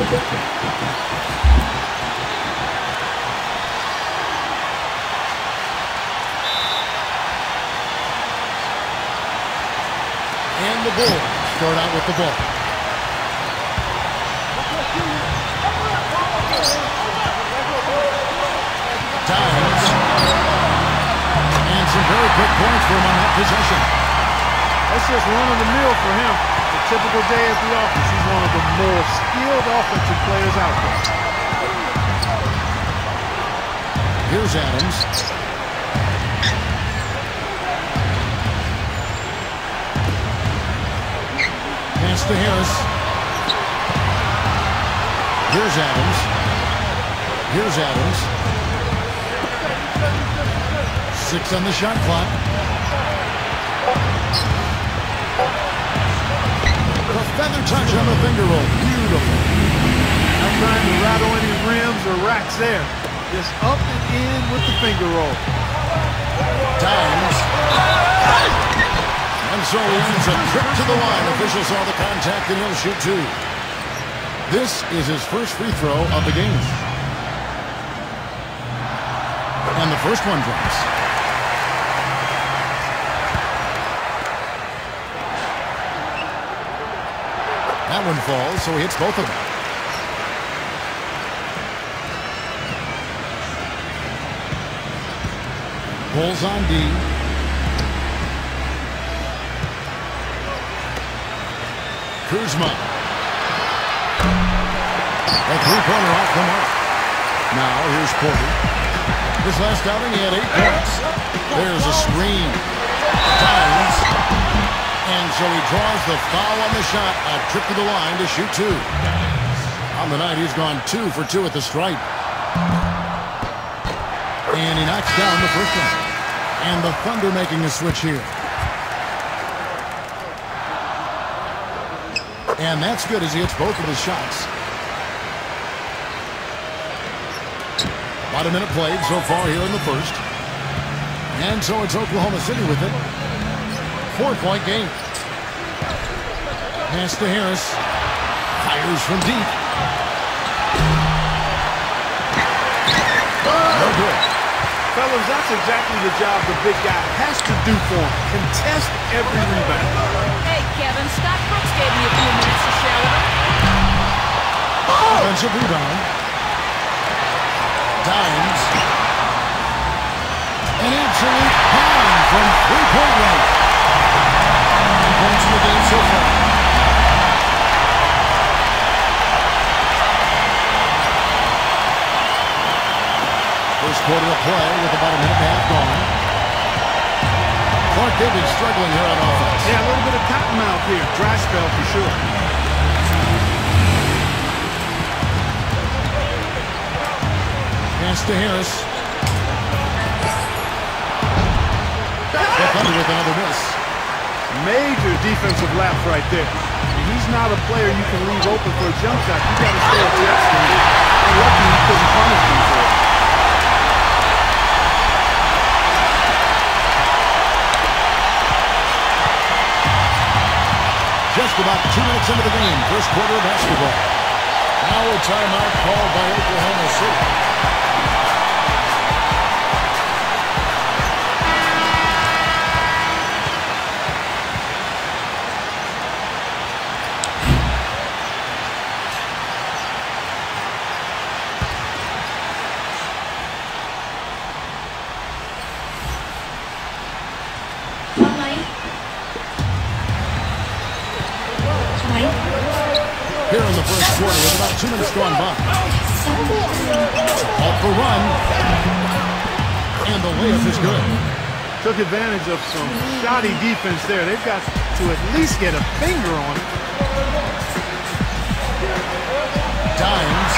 And the Bulls start out with the ball. Dimes. And some very quick points for him on that possession. That's just run-of-the-mill for him. A typical day at the office. He's one of the more skilled offensive players out there. Here's Adams. Pass to Harris. Here's Adams. Here's Adams. 6 on the shot clock. The feather touch on the finger roll. Beautiful. Not trying to rattle any rims or racks there. Just up and in with the finger roll. Dimes. And so he ends a trip to the line. Official saw the contact and he'll shoot 2. This is his first free throw of the game. And the first one drops. That one falls, so he hits both of them. Bulls on D. Kuzma. A three-pointer off the mark. Now here's Porter. This last outing he had 8 points. There's a screen. Dimes. And so he draws the foul on the shot. A trip to the line to shoot 2. On the night he's gone 2 for 2 at the stripe. And he knocks down the first one. And the Thunder making a switch here. And that's good as he hits both of his shots. About a minute played so far here in the first. And so it's Oklahoma City with it. 4-point game. Pass to Harris. Fires from deep. No good. Fellas, that's exactly the job the big guy has to do for him. Contest every rebound. Hey, Kevin, Scott Brooks gave me a few minutes to share with him. Offensive rebound. Dimes. An absolute pound from 3-point range. 9 points in the game so far. First quarter of play with about a minute and a half gone. Clark, they've been struggling here on offense. Yeah, a little bit of cotton mouth here. Dry spell for sure. Pass to Harris. The Thunder with another miss. Major defensive lapse right there. He's not a player you can leave open for a jump shot. You got to stay attached to him. And lucky he couldn't punish him for it. Just about 2 minutes into the game, first quarter of basketball. Now a timeout called by Oklahoma City. Here in the first quarter with about 2 minutes gone by. Off the run. And the layup is good. Took advantage of some shoddy defense there. They've got to at least get a finger on it. Dimes.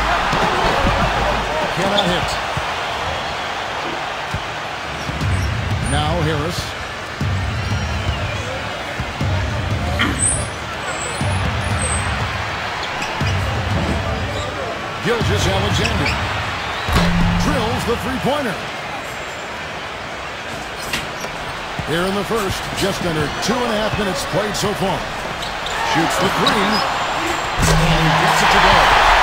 Cannot hit. Now Harris. Gilgeous-Alexander drills the three-pointer. Here in the first, just under 2.5 minutes played so far. Shoots the 3, and he gets it to go.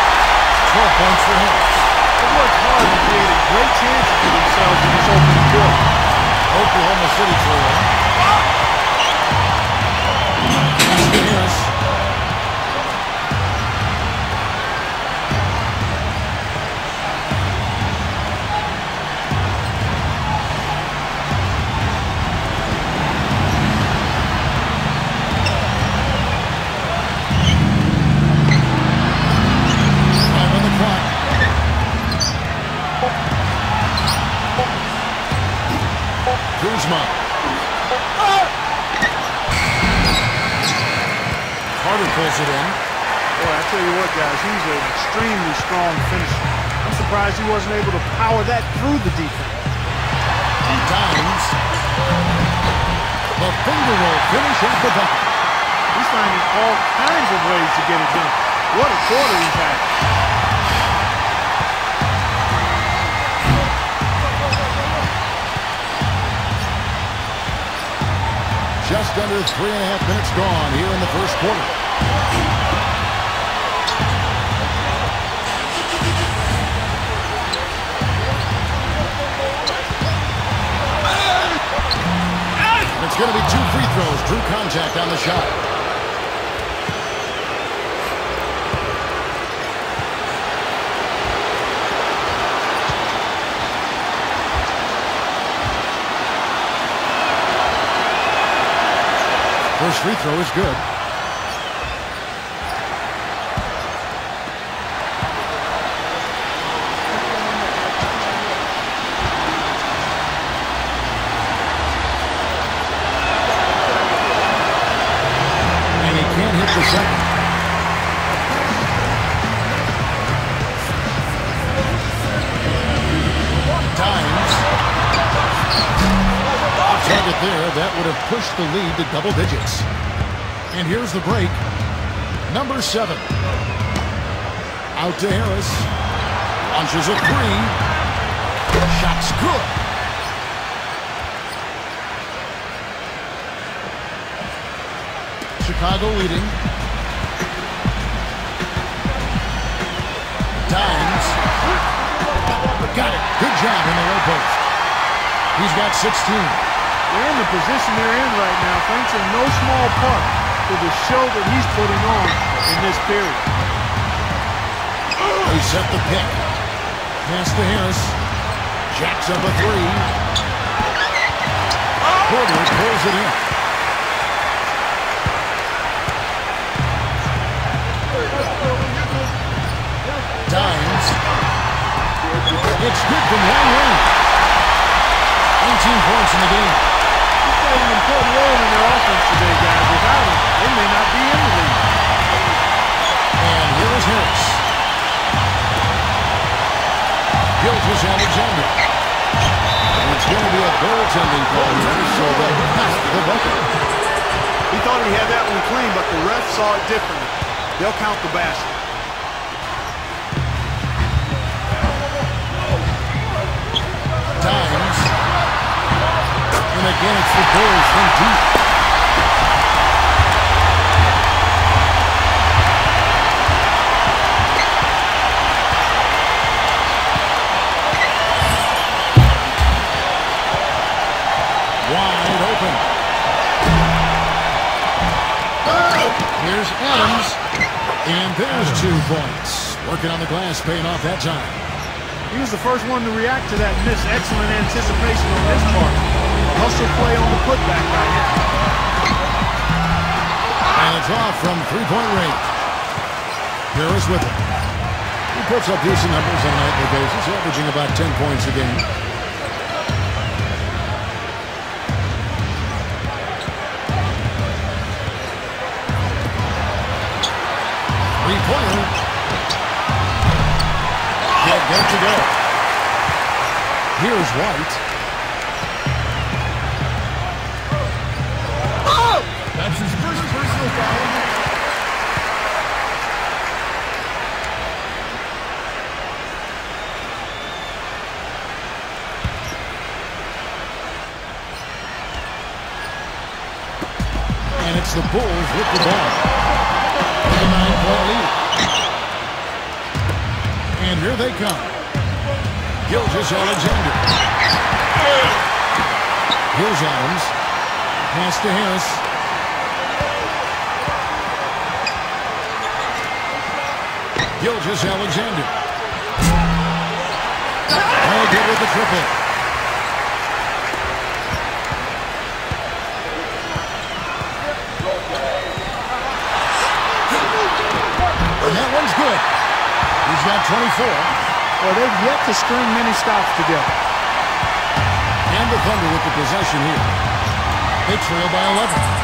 12 points for Harris. They worked hard and created great chances for themselves in this opening quarter. Oklahoma City trail. Harris. Carter pulls it in. Boy, I tell you what, guys, he's an extremely strong finisher. I'm surprised he wasn't able to power that through the defense. Dimes. The finger roll finish at the bucket. He's finding all kinds of ways to get it done. What a quarter he's had. Just under 3.5 minutes gone here in the first quarter. It's going to be 2 free throws. Drew contact on the shot. First free throw is good. And he can't hit the second. Dimes. Target there, that would have pushed the lead to double digits. And here's the break. Number 7. Out to Harris. Launches a 3. Shot's good. Chicago leading. Dimes. Got it. Good job in the low post. He's got 16. They're in the position they're in right now, thanks in no small part to the show that he's putting on in this period. He set the pick. Pass to Harris. Jacks up a 3. Porter pulls it in. Dimes. It's good from long range. 18 points in the game. He's playing an important role in their offense today, guys. Without him, they may not be in the league. And here is Harris. Gilgeous-Alexander. And it's going to be a goaltending call here, so they'll count the bucket. He thought he had that one clean, but the ref saw it differently. They'll count the basket. Dimes. And again, it's the Bulls from deep. Wide open. Here's Adams. And there's 2 points. Working on the glass, paying off that time. He was the first one to react to that miss. Excellent anticipation on his part. A hustle play on the putback by him. And it's off from 3-point range. Harris with it. He puts up decent numbers on a nightly basis, averaging about 10 points a game. Three-pointer. Can't get it to go. Here's White. That's his first personal foul. And it's the Bulls with the ball. With a 9-point lead. here they come. Gilgeous-Alexander. Here's Adams. Pass to Harris. Gilgeous-Alexander. Oh, good with the triple. And that one's good. He's got 24. Well, they've yet to string many stops together. And the Thunder with the possession here. They trail by 11.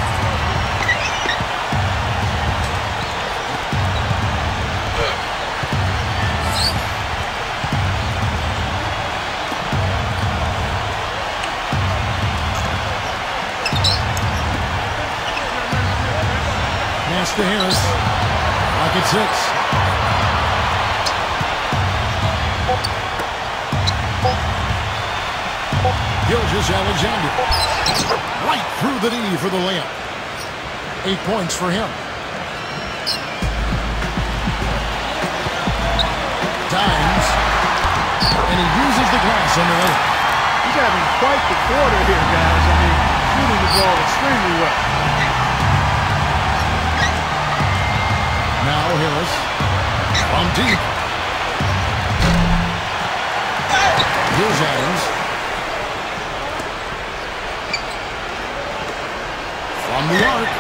Pass to Harris. Pocket 6. Gilgeous-Alexander. Right through the knee for the layup. 8 points for him. Dimes. And he uses the glass on the layup. He's having quite the quarter here, guys. I mean, shooting the ball extremely well. Now Harris. From deep. Here's Adams. From the arc.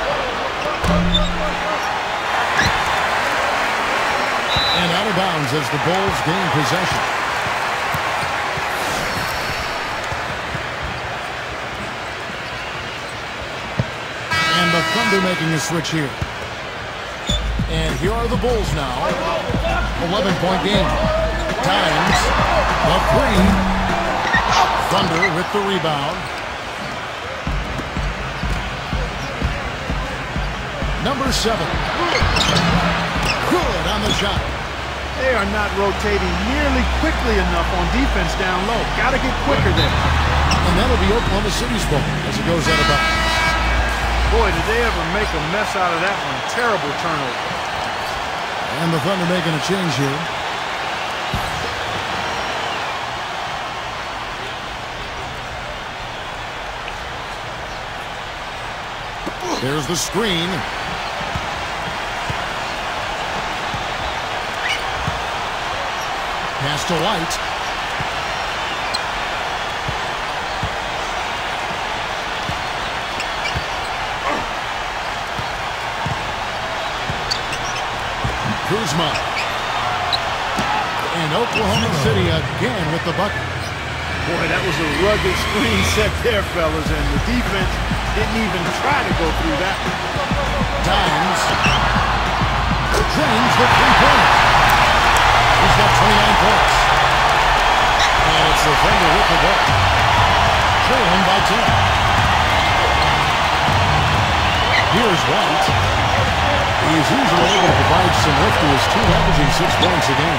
And out of bounds as the Bulls gain possession. And the Thunder making a switch here. And here are the Bulls now. 11-point game. Dimes. The 3. Thunder with the rebound. Number 7. Good on the shot. They are not rotating nearly quickly enough on defense down low. Got to get quicker there. And that'll be Oklahoma City's ball as it goes out of bounds. Boy, did they ever make a mess out of that one. Terrible turnover. And the Thunder making a change here. There's the screen. Pass to White. Kuzma. And Oklahoma City again with the bucket. Boy, that was a rugged screen set there, fellas, and the defense didn't even try to go through that. Dimes. Drains the 3-pointer. He's got 29 points. And it's the Thunder with the ball. Trailing by 10. Here's White. He's usually able to provide some lift to his team, averaging 6 points a game.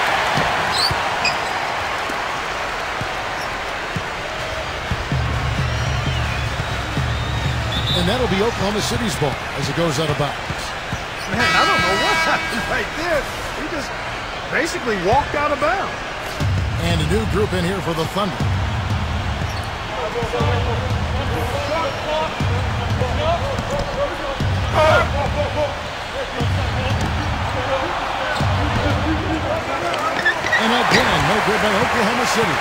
And that'll be Oklahoma City's ball as it goes out of bounds. Man, I don't know what happened right there. He just basically walked out of bounds. And a new group in here for the Thunder. And again, no good by Oklahoma City.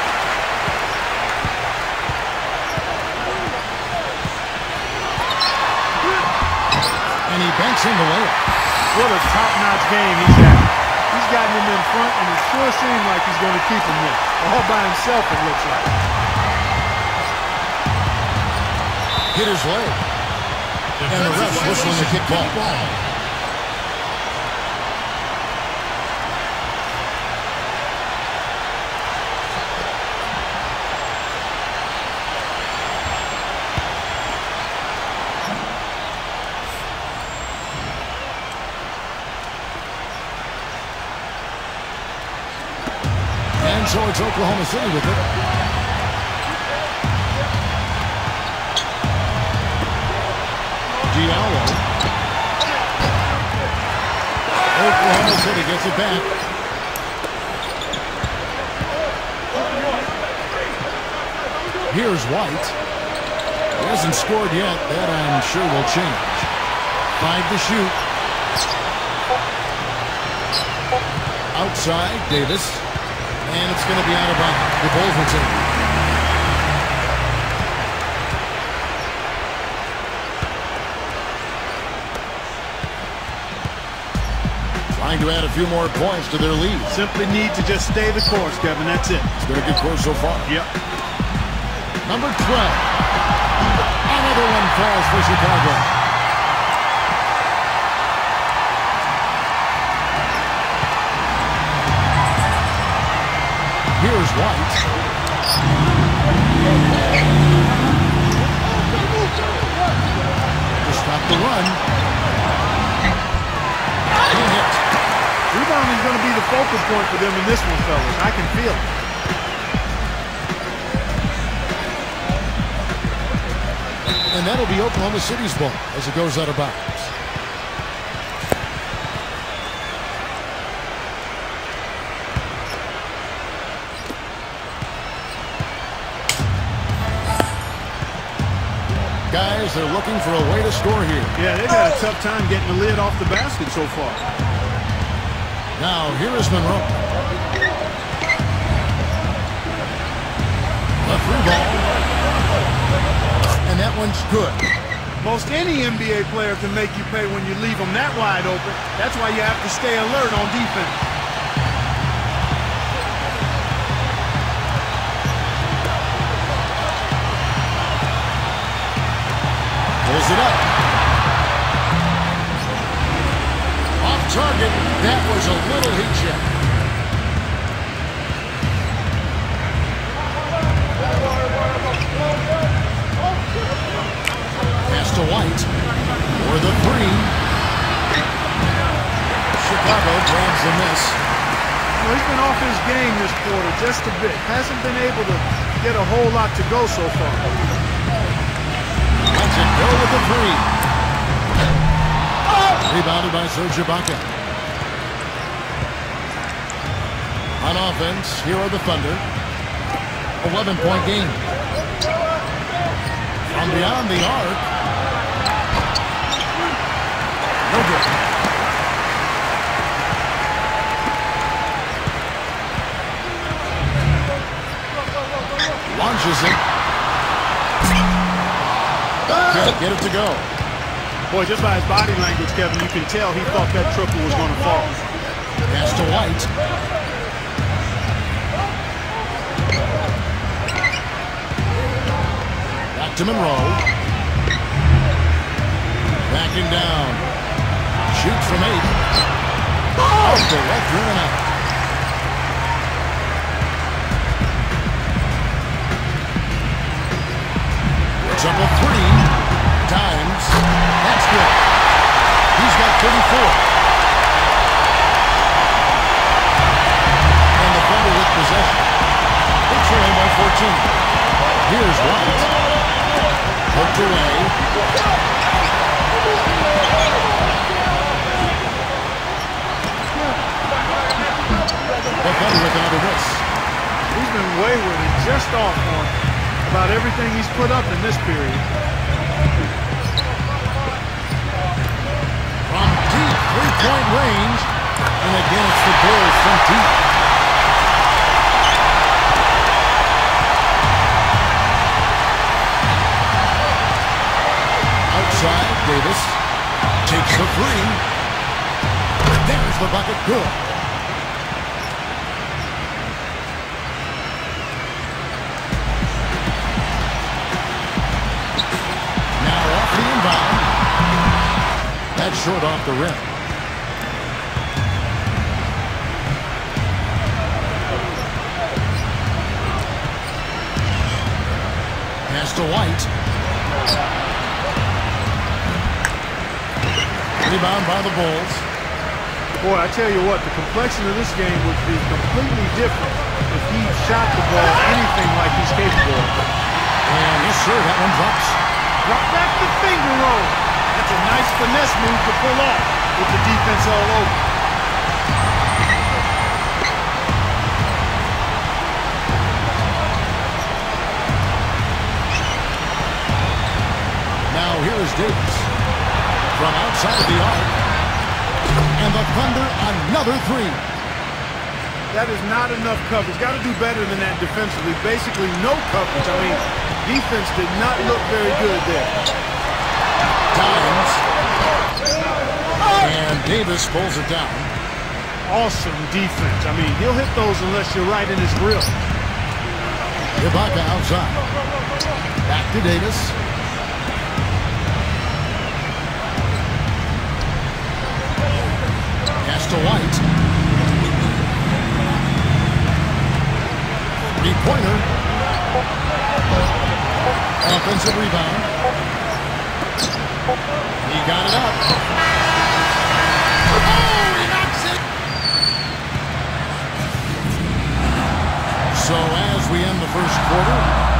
And he banks in the layup. What a top-notch game he's having. He's gotten him in front, and it sure seems like he's going to keep him there. All by himself, it looks like. Hit his leg. And the ref's whistling the kickball. And so it's Oklahoma City with it. Diallo. Oklahoma City gets it back. Here's White. He hasn't scored yet. That I'm sure will change. 5 to shoot. Outside, Davis. And it's going to be out of bounds. The Bulls will take it. Trying to add a few more points to their lead. Simply need to just stay the course, Kevin. That's it. It's been a good course so far. Yep. Number 12. Another one falls for Chicago. Here's White. To stop the run. He hit. Rebounding is going to be the focal point for them in this one, fellas. I can feel it. And that'll be Oklahoma City's ball as it goes out of bounds. Guys, they're looking for a way to score here. Yeah, they've had a tough time getting the lid off the basket so far. Now, here is Monroe. A free ball. And that one's good. Most any NBA player can make you pay when you leave them that wide open. That's why you have to stay alert on defense. Pulls it up. Off target. That was a little heat check. Pass to White for the 3. Chicago grabs the miss. Well, he's been off his game this quarter just a bit. Hasn't been able to get a whole lot to go so far. Lets it go with the 3. Rebounded by Serge Ibaka. On offense, here are the Thunder. 11-point game. From beyond the arc. No good. Launches it. Can't get it to go. Boy, just by his body language, Kevin, you can tell he thought that triple was going to fall. Pass to White. Back to Monroe. Backing down. Shoots from 8. Off the left rim and out. It's up a 3. Times. That's good. He's got 34. And the Thunder with possession. They're trailing by 14. Here's White. Hooked away. The Thunder with another miss. He's been wayward and just off on about everything he's put up in this period. From deep three-point range. And again, it's the Bulls from deep. Outside, Davis takes the 3. There's the bucket, good. Now off the inbound. That's short off the rim. Pass to White. Rebound by the Bulls. Boy, I tell you what, the complexion of this game would be completely different if he shot the ball anything like he's capable of. And yes, sir, that one drops. Drop back the finger roll. That's a nice finesse move to pull off with the defense all over. the Thunder another three. That is not enough coverage. Got to do better than that defensively. Basically, no coverage. I mean, defense did not look very good there. Dimes. And Davis pulls it down. Awesome defense. I mean, he'll hit those unless you're right in his grill. Ibaka outside. Back to Davis. Pass to White. Three-pointer. Offensive rebound. He got it up. Oh, he knocks it. So as we end the first quarter,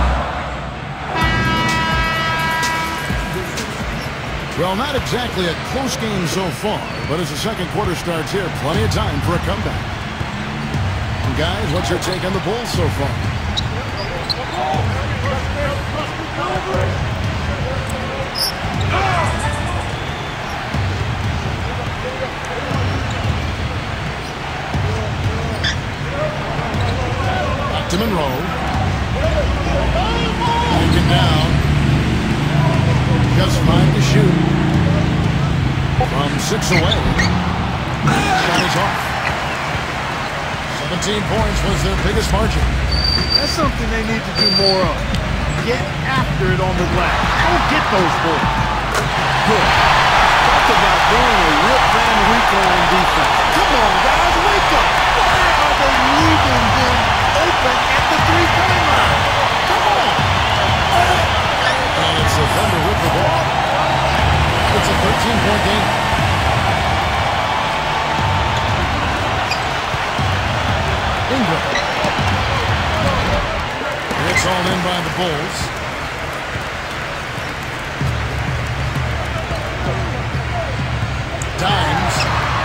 well, not exactly a close game so far, but as the second quarter starts here, plenty of time for a comeback. And guys, what's your take on the Bulls so far? Back to Monroe. Taken down. Just 5 to shoot. From 6 away. Shot is off. 17 points was their biggest margin. That's something they need to do more of. Get after it on the glass. Don't get those balls. Good. Talk about doing a whip Van Winkle on defense. Come on, guys, wake up. Why are they leaving him open at the three-point line? Come on. And it's the Thunder with the ball. It's a 13-point game. Ingram. It's all in by the Bulls. Dimes.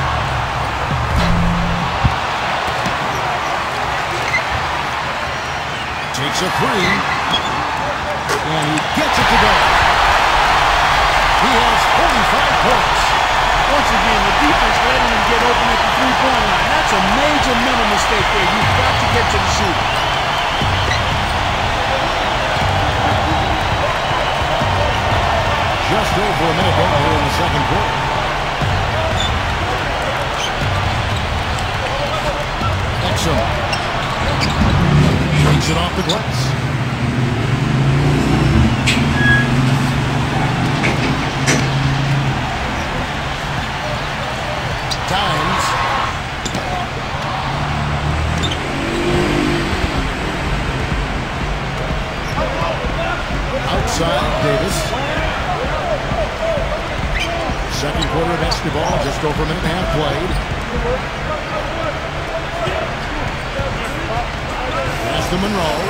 Takes a three. And he gets it to go. He has 45 points. Once again, the defense letting him get open at the three-point line. That's a major mental mistake there. You've got to get to the shooter. Just over a minute gone here in the second quarter. Exum. Shakes it off the glass. Dimes. Outside, Davis. Second quarter of basketball, just over a minute and a half played. Pass to Monroe.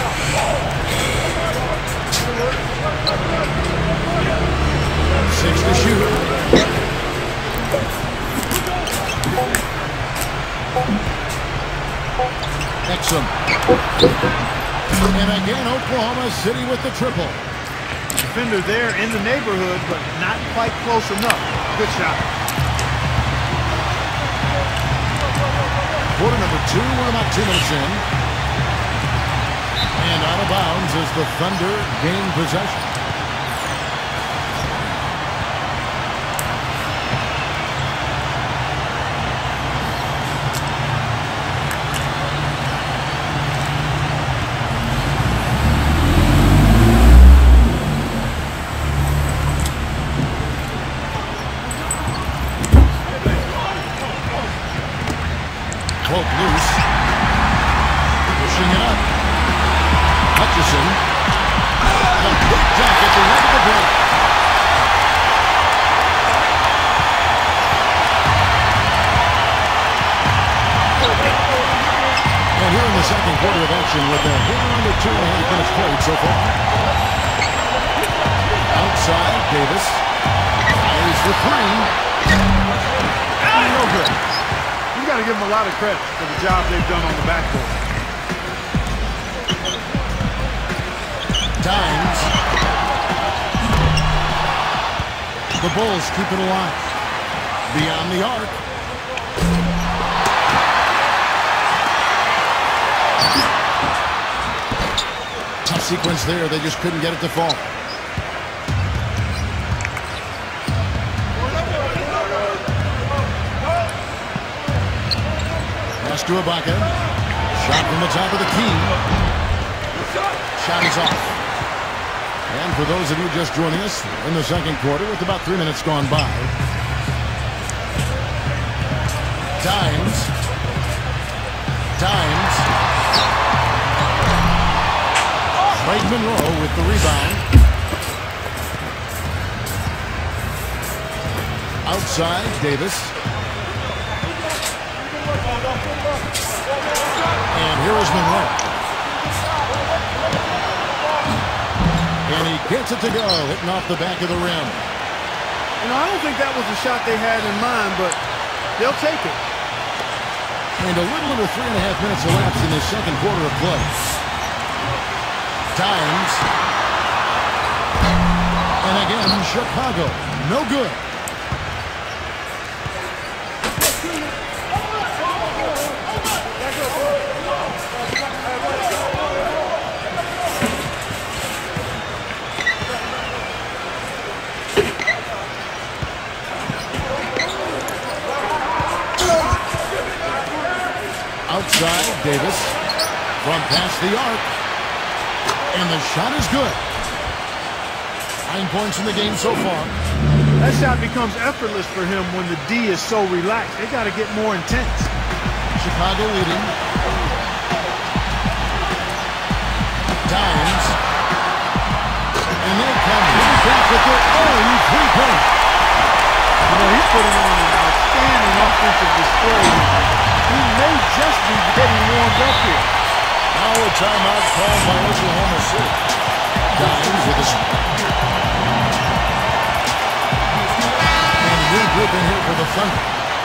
6 to shoot. Exum. And again, Oklahoma City with the triple. Defender there in the neighborhood, but not quite close enough. Good shot. Quarter number 2, we're about 2 minutes in. And out of bounds as the Thunder gain possession. Cloak loose. Pushing it up. Hutchison. A quick dunk at the end of the break. And here in the second quarter of action with a hit on the 2.5 minutes played so far. Outside, Davis. Fires the three. No good. You got to give them a lot of credit for the job they've done on the backboard. Dimes. The Bulls keep it alive. Beyond the arc. sequence there. They just couldn't get it to fall. Pass to Ibaka. Shot from the top of the key. Shot is off. And for those of you just joining us in the second quarter with about 3 minutes gone by. Dimes. Drake Monroe with the rebound. Outside, Davis. And here is Monroe. And he gets it to go, hitting off the back of the rim. You know, I don't think that was the shot they had in mind, but they'll take it. And a little over 3.5 minutes elapsed in the second quarter of play. Dimes. And again, Chicago. No good. Outside, Davis. From past the arc. And the shot is good. 9 points in the game so far. That shot becomes effortless for him when the D is so relaxed. They got to get more intense. Chicago leading. Dimes. And they come right back with their own three-point. You know, he's putting on an outstanding offensive display. He may just be getting warmed up here. Now a timeout called by Oklahoma City. Dimes with a and regrouping here for the Thunder.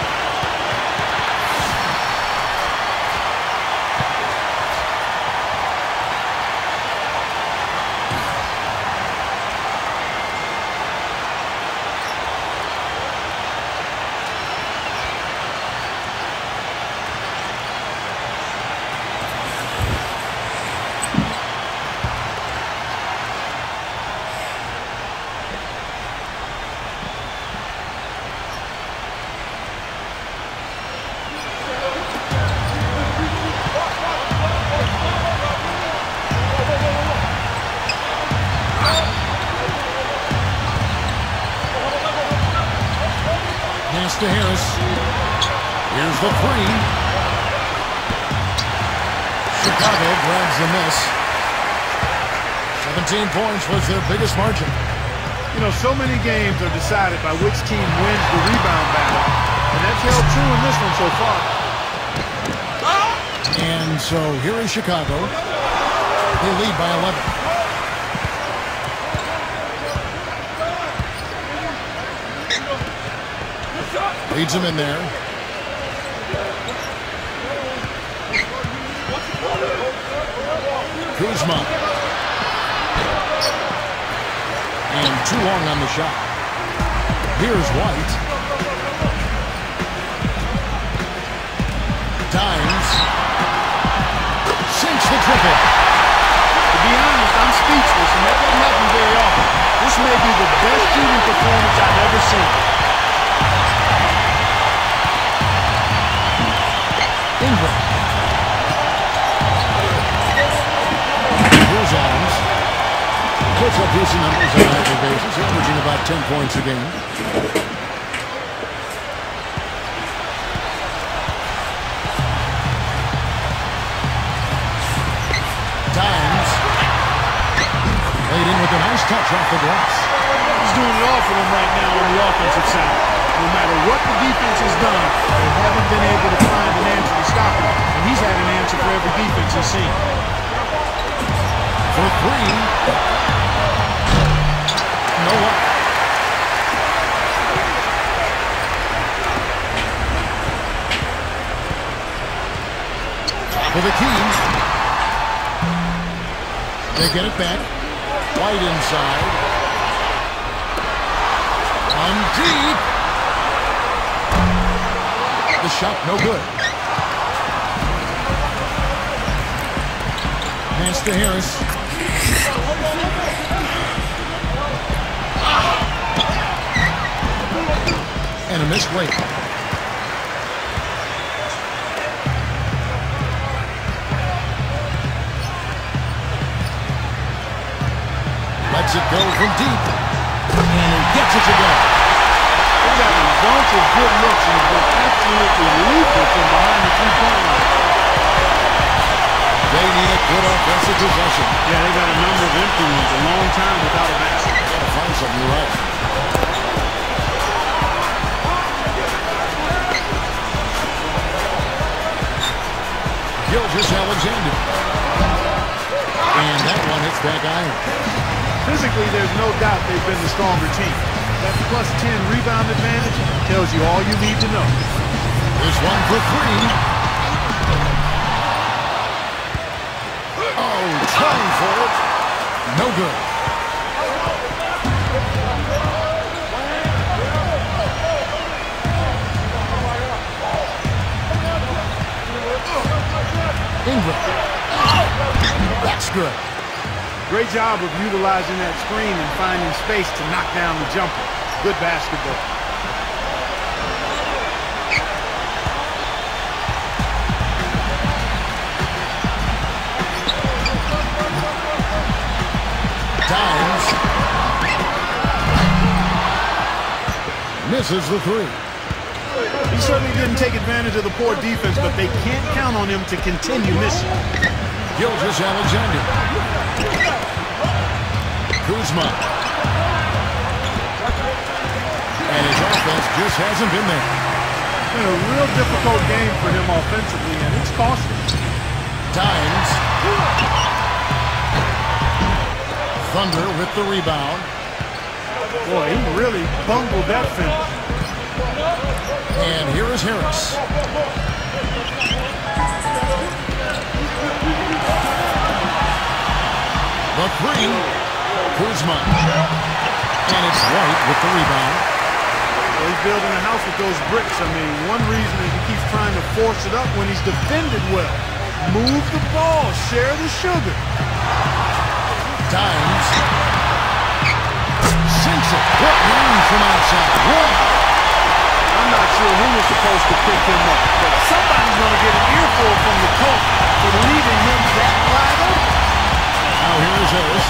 To Harris. Here's the three. Chicago grabs the miss. 17 points was their biggest margin. You know, so many games are decided by which team wins the rebound battle, and that's held true in this one so far. And so here in Chicago, they lead by 11. Leads him in there. Kuzma. And too long on the shot. Here's White. Dimes. Sinks the triple. To be honest, I'm speechless, and that doesn't happen very often. This may be the best shooting performance I've ever seen. Ingram. Here's Adams. Puts up decent numbers on a nightly basis, averaging about 10 points a game. Dimes. Laid in with a nice touch off the glass. He's doing it all for them right now on the offensive side. No matter what the defense has done, they haven't been able to find an answer to stop him. And he's had an answer for every defense he's seen. For three. No luck. Top of the key. They get it back. White inside. On deep. The shot no good. Pass to Harris. And a missed weight. Lets it go from deep. And he gets it to go. He's got a bunch of good looks and he's been absolutely lethal from behind the three-point line. They need a good offensive possession. Yeah, they got a number of empty ones, a long time without a basket. Gotta find something, you're right. Gilgeous Alexander. And that one hits back iron. Physically, there's no doubt they've been the stronger team. That plus 10 rebound advantage tells you all you need to know. Here's one for three. Oh, trying for it. No good. Ingram. That's good. Great job of utilizing that screen and finding space to knock down the jumper. Good basketball. Dimes. Misses the three. He certainly didn't take advantage of the poor defense, but they can't count on him to continue missing. Gilgeous Alexander. Kuzma. And his offense just hasn't been there. It's been a real difficult game for him offensively, and it's costing. Dimes. Thunder with the rebound. Boy, he really bungled that finish. And here is Harris. The three. Kuzma. And it's White with the rebound. Well, he's building a house with those bricks. I mean, one reason is he keeps trying to force it up when he's defended well. Move the ball. Share the sugar. Dimes. Sinks it. What range from outside? One. I'm not sure who was supposed to pick him up, but somebody's going to get an earful from the coach for leaving him that wide open. Now here's Harris.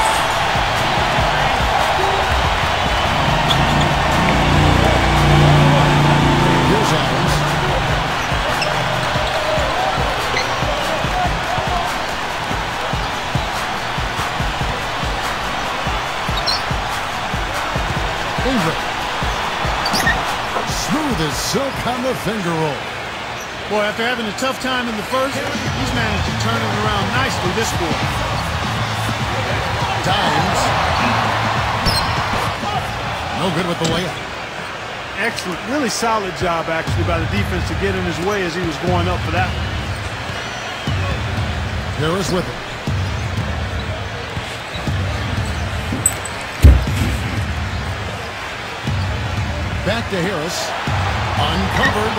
Here's Adams. Ingram. Smooth as silk on the finger roll. Boy, after having a tough time in the first, he's managed to turn it around nicely this quarter. Dimes. No good with the layup. Excellent, really solid job actually by the defense to get in his way as he was going up for that one. Harris with it. Back to Harris. Uncovered.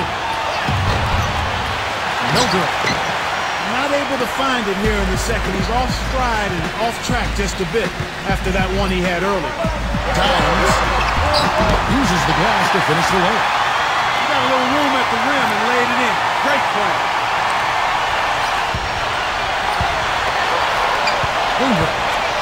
No good. Not able to find it here in the second. He's off stride and off track just a bit after that one he had earlier. Dimes. Uses the glass to finish the layup. He got a little room at the rim and laid it in. Great play. Ingram.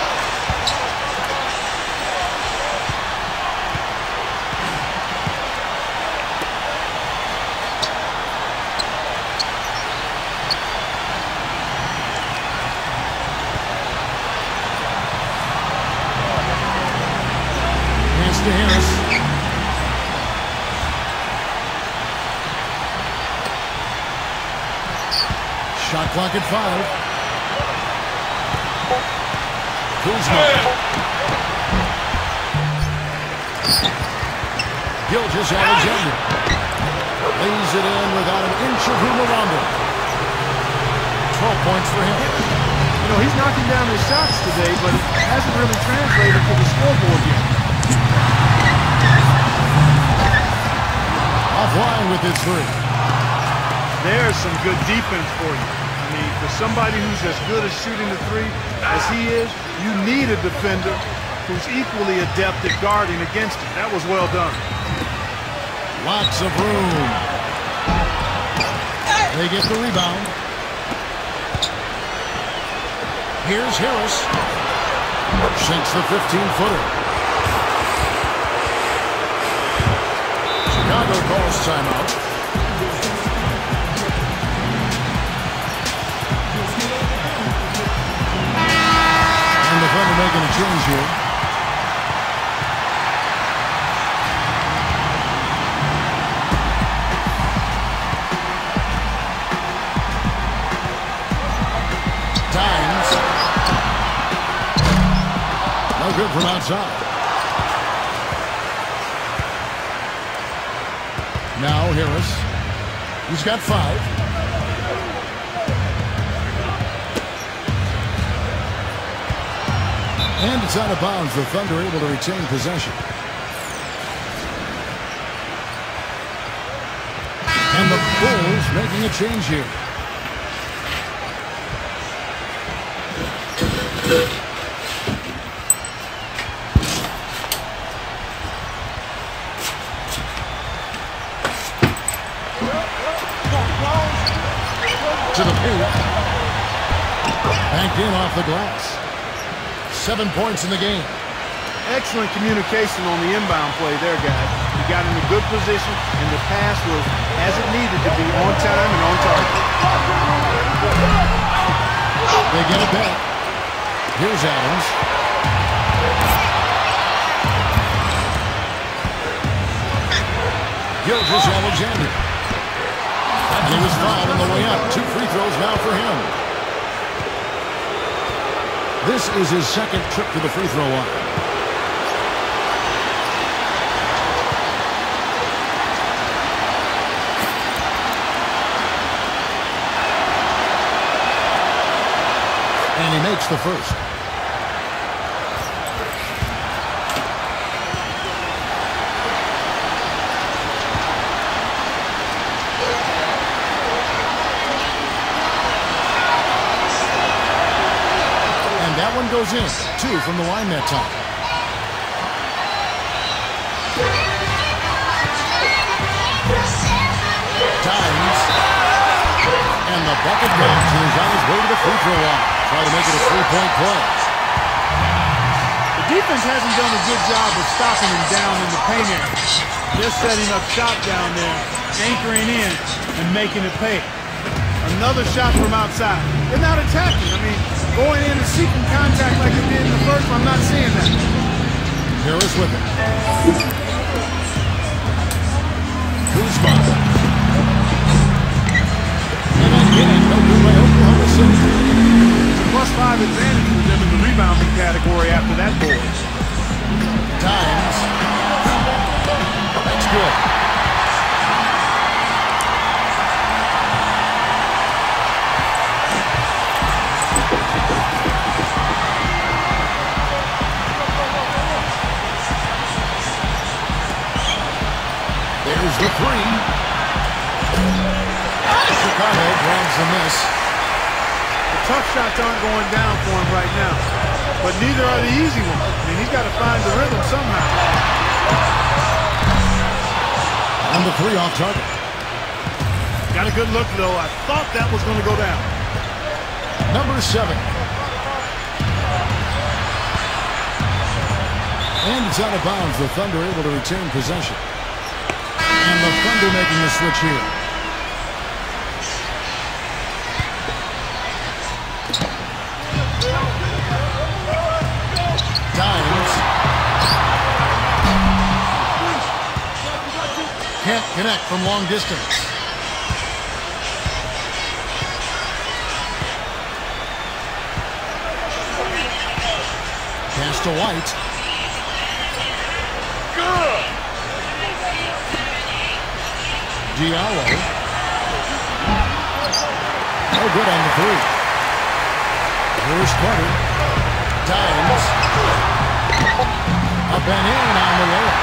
To Harris. Shot clock at 5. Kuzma. Gilgeous Alexander. Lays it in without an inch of room around it. 12 points for him. You know, he's knocking down his shots today, but it hasn't really translated to the scoreboard yet. Offline with his three. There's some good defense for you. mean, for somebody who's as good at shooting the three as he is, you need a defender who's equally adept at guarding against it. That was well done. Lots of room. They get the rebound. Here's Harris. Sinks the 15-footer. Chicago calls timeout. And the Thunder making a change here. Good from outside. Now Harris. He's got 5. And it's out of bounds. The Thunder able to retain possession. And the Bulls making a change here. To the paint. Banked in off the glass. 7 points in the game. Excellent communication on the inbound play there, guys. He got in a good position, and the pass was as it needed to be, on time and on target. They get it back. Here's Adams. Gilgeous-Alexander. And he was fouled on the way up. 2 free throws now for him. This is his second trip to the free throw line. And he makes the first. That one goes in. 2 from the line that time. Times. And the bucket comes. And he's on his way to the free throw line. Try to make it a 3-point play. The defense hasn't done a good job of stopping him down in the paint area. They're setting up shop down there, anchoring in, and making it pay. Another shot from outside. They're not attacking. I mean, going in and seeking contact like they did in the first one, I'm not seeing that. Harris with it. Kuzma. And again, no good by Oklahoma City. It's a +5 advantage for them in the rebounding category after that board. Times. That's good. There's the 3. Chicago grabs the miss. The tough shots aren't going down for him right now, but neither are the easy ones. I mean, he's got to find the rhythm somehow. And the 3 off target. Got a good look, though. I thought that was going to go down. Number 7. And it's out of bounds. The Thunder able to retain possession. And the Thunder making the switch here. Dimes. Can't connect from long distance. Pass to White. Diallo. No good on the 3. Here's Carter. Dimes. Up and in on the layup.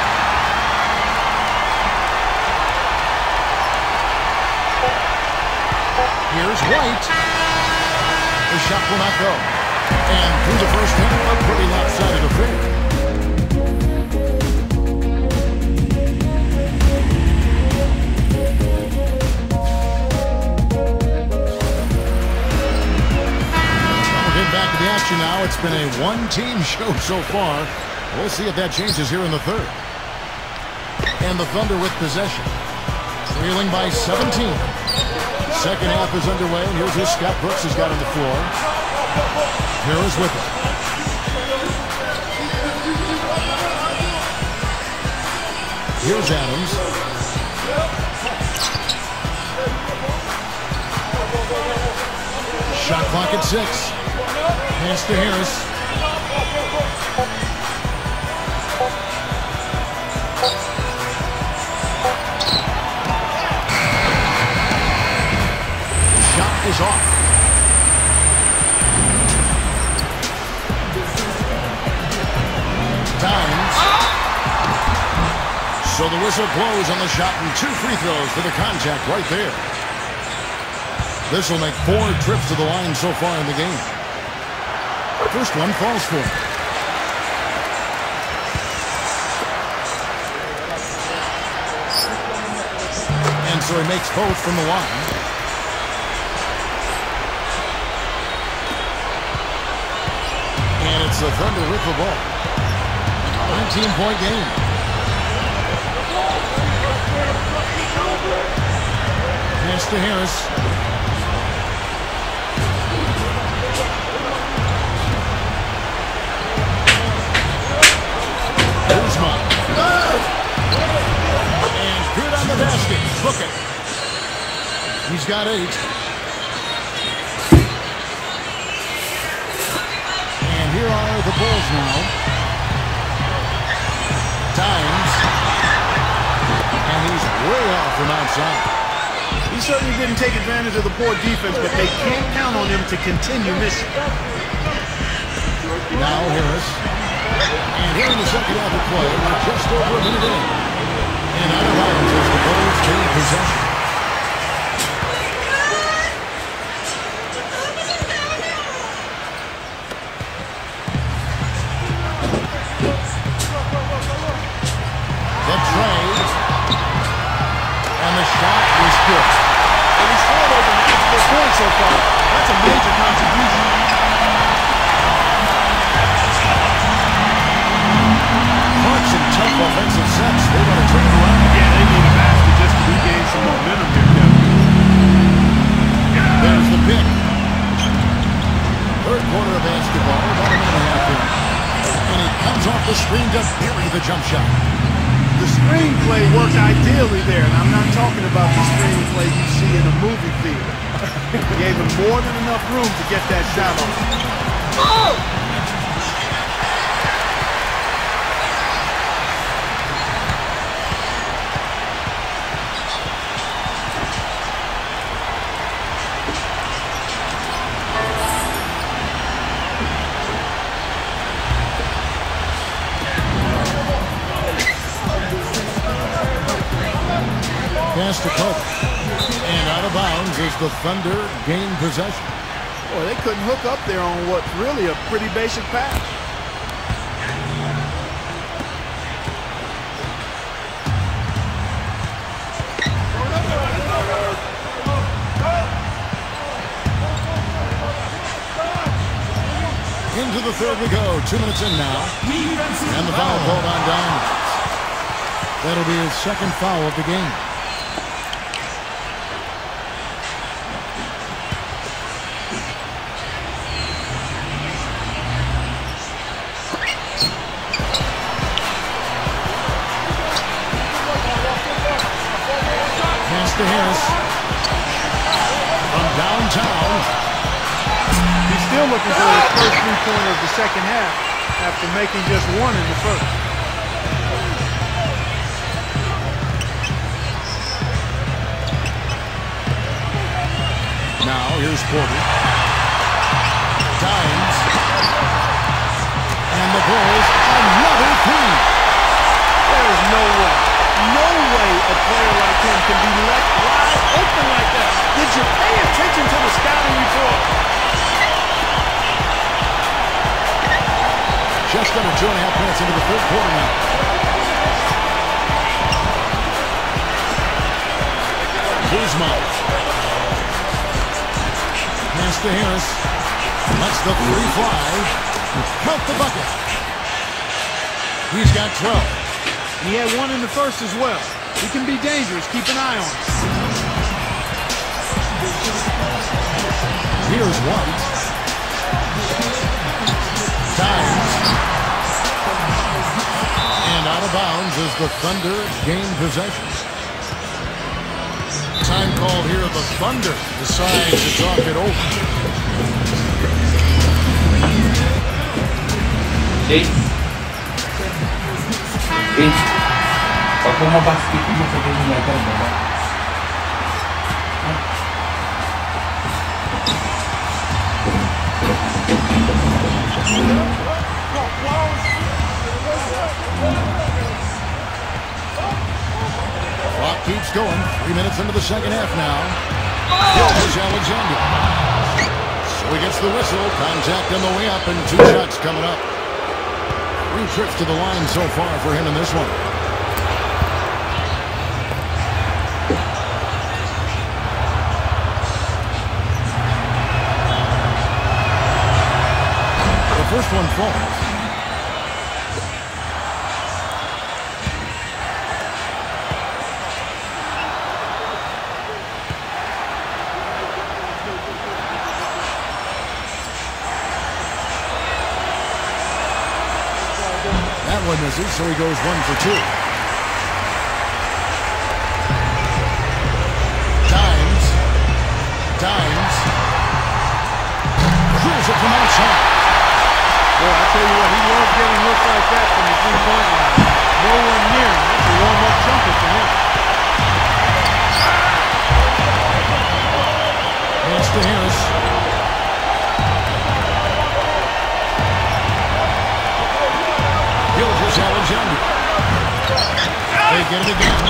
Here's White. The shot will not go. And through the first half, a pretty lopsided affair. We'll get back to the action now. It's been a one-team show so far. We'll see if that changes here in the third. And the Thunder with possession. Trailing by 17. Second half is underway, and here's who Scott Brooks has got on the floor. Harris with it. Here's Adams. Shot clock at 6. Pass to Harris. Shot is off. Downs. So the whistle blows on the shot and 2 free throws for the contact right there. This will make 4 trips to the line so far in the game. First one falls for him. And so he makes both from the line. And it's the Thunder with the ball. 19-point game. Pass to Harris. Kuzma. And good on the basket. Book it. He's got 8. And here are the Bulls now. Times. And he's way off from outside. He certainly didn't take advantage of the poor defense, but they can't count on him to continue missing. Now Harris. And here in the second half of play, we're just over a minute in. And out of bounds as the Bulls gain possession. The trade. And the shot is good. And he scored over 94 points so far. That's a major contribution. Some tough offensive sets. They want to turn it around. Yeah, they need a basket just to regain some momentum here, Kevin. There's the pick. Third quarter of basketball, about a minute and a half in. And he comes off the screen to bury the jump shot. The screen play worked ideally there, and I'm not talking about the screen play you see in a movie theater. Gave him more than enough room to get that shot off. Oh! Pass to Kobe. And out of bounds as the Thunder gain possession. Boy, they couldn't hook up there on what's really a pretty basic pass. Into the third we go. 2 minutes in now. And the foul called on Downs. That'll be his second foul of the game. Pass to Harris. From downtown. He's still looking for his first 3-pointer of the second half after making just 1 in the first. Now, here's Porter. Downs. And the Bulls, another 3. There's no way a player like him can be left wide open like that. Did you pay attention to the scouting report? Just under 2.5 minutes into the third quarter now. Kuzma. Pass to Harris. Lets the three fly. Count the bucket. He's got 12. He had one in the first as well. He can be dangerous. Keep an eye on him. Here's White. Dimes. And out of bounds as the Thunder gain possession. Time called here. The Thunder decide to talk it over. Pag bumabasket mo sa perimeter, baba. Clock keeps going. 3 minutes into the second half now. Here's Alexander. So he gets the whistle. Contact on the way up and 2 shots coming up. 3 trips to the line so far for him in this one. The first one falls. That one misses, so he goes 1 for 2. Dimes. Drills it from outside. Boy, I tell you what, he loves getting looks like that from the three-point line. No one near him. That's a warm-up jumper for him. Pass to Harris. Here's Alexander. They get it again.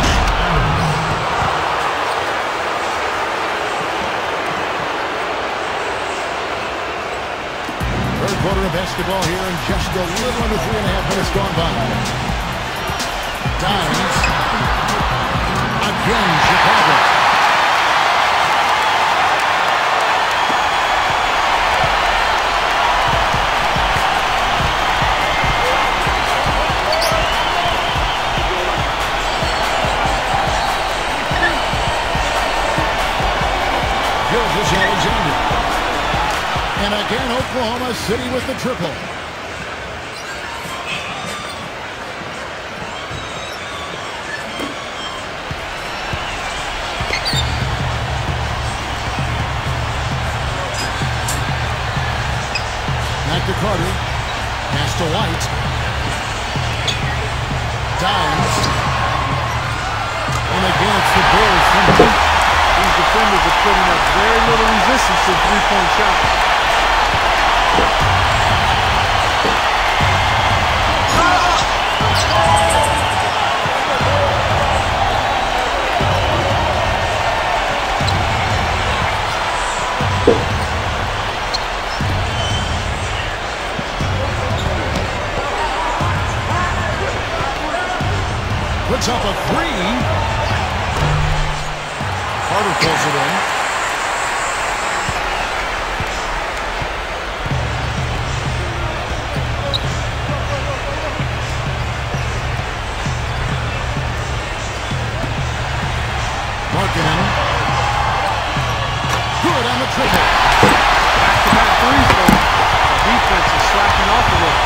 Third quarter of basketball here, and just a little under 3.5 minutes gone by. Dimes. Again, Chicago. Alexander. And again, Oklahoma City with the triple. Back to Carter. Pass to White. Dimes. And again, it's the Bulls from deep. These defenders are putting up very little resistance to three-point shots. Puts up a 3. Carter pulls it in. Markkanen. Good on the triple. Back-to-back threes, though. Defense is slacking off a little.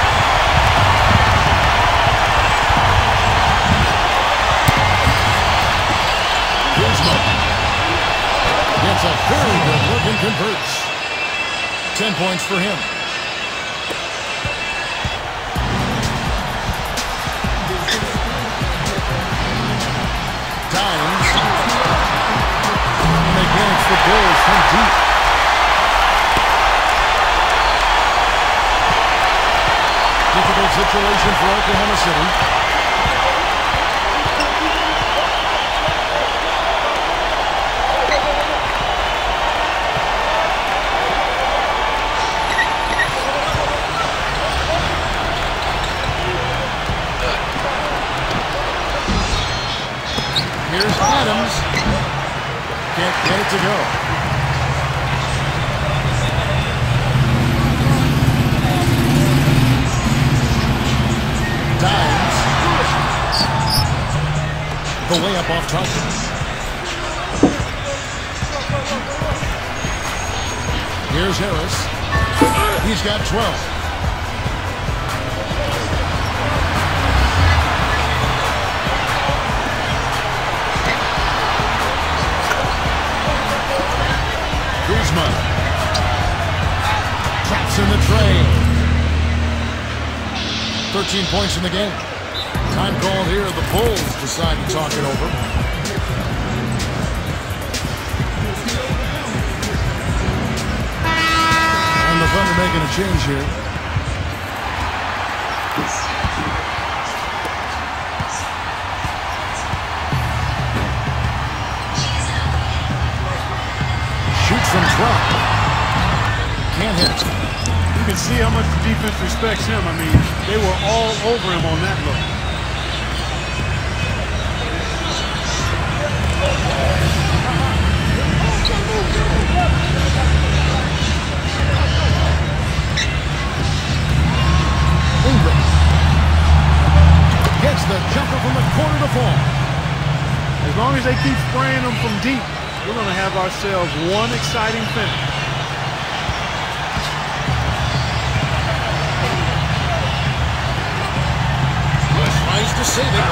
Gets a very good look and converts. 10 points for him. Dimes. And again, it's the Bulls from deep. Difficult situation for Oklahoma City. can't get it to go. Dimes. The layup off target. Here's Harris. He's got 12. Kuzma. Traps in the tray. 13 points in the game. Time called here. The Bulls decide to talk it over. And the Thunder making a change here. Shoots from 12. Can't hit. You can see how much the defense respects him. I mean, they were all over him on that look. Gets the jumper from the corner to fall. As long as they keep spraying them from deep, we're going to have ourselves one exciting finish. Tries to save it.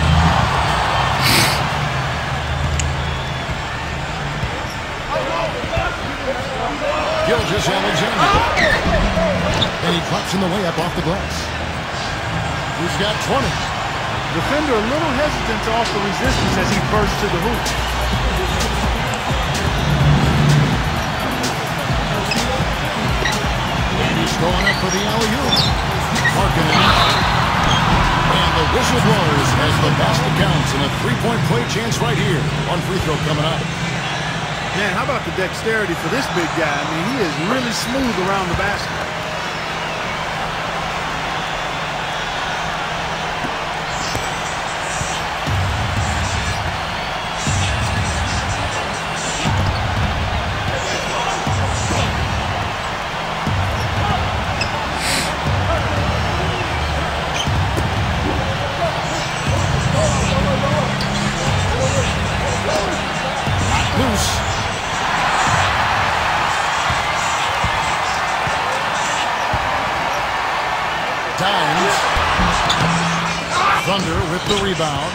Gilgeous Alexander. And he drops in the layup off the glass. He's got 20. Defender a little hesitant to offer resistance as he bursts to the hoop. And he's going up for the alley-oop. Markin. And the whistle blows as the basket counts, and a three-point play chance right here on free throw coming up. Man, how about the dexterity for this big guy? I mean, he is really smooth around the basket. Dimes. Thunder with the rebound.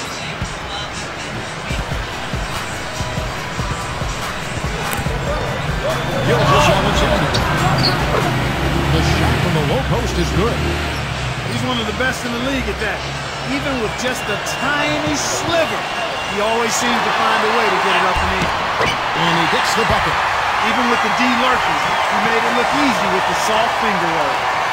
Gilgeous Alexander. The shot from the low post is good. He's one of the best in the league at that. Even with just a tiny sliver, he always seems to find a way to get it up and in. And he gets the bucket. Even with the D lurking, he made it look easy with the soft finger roll.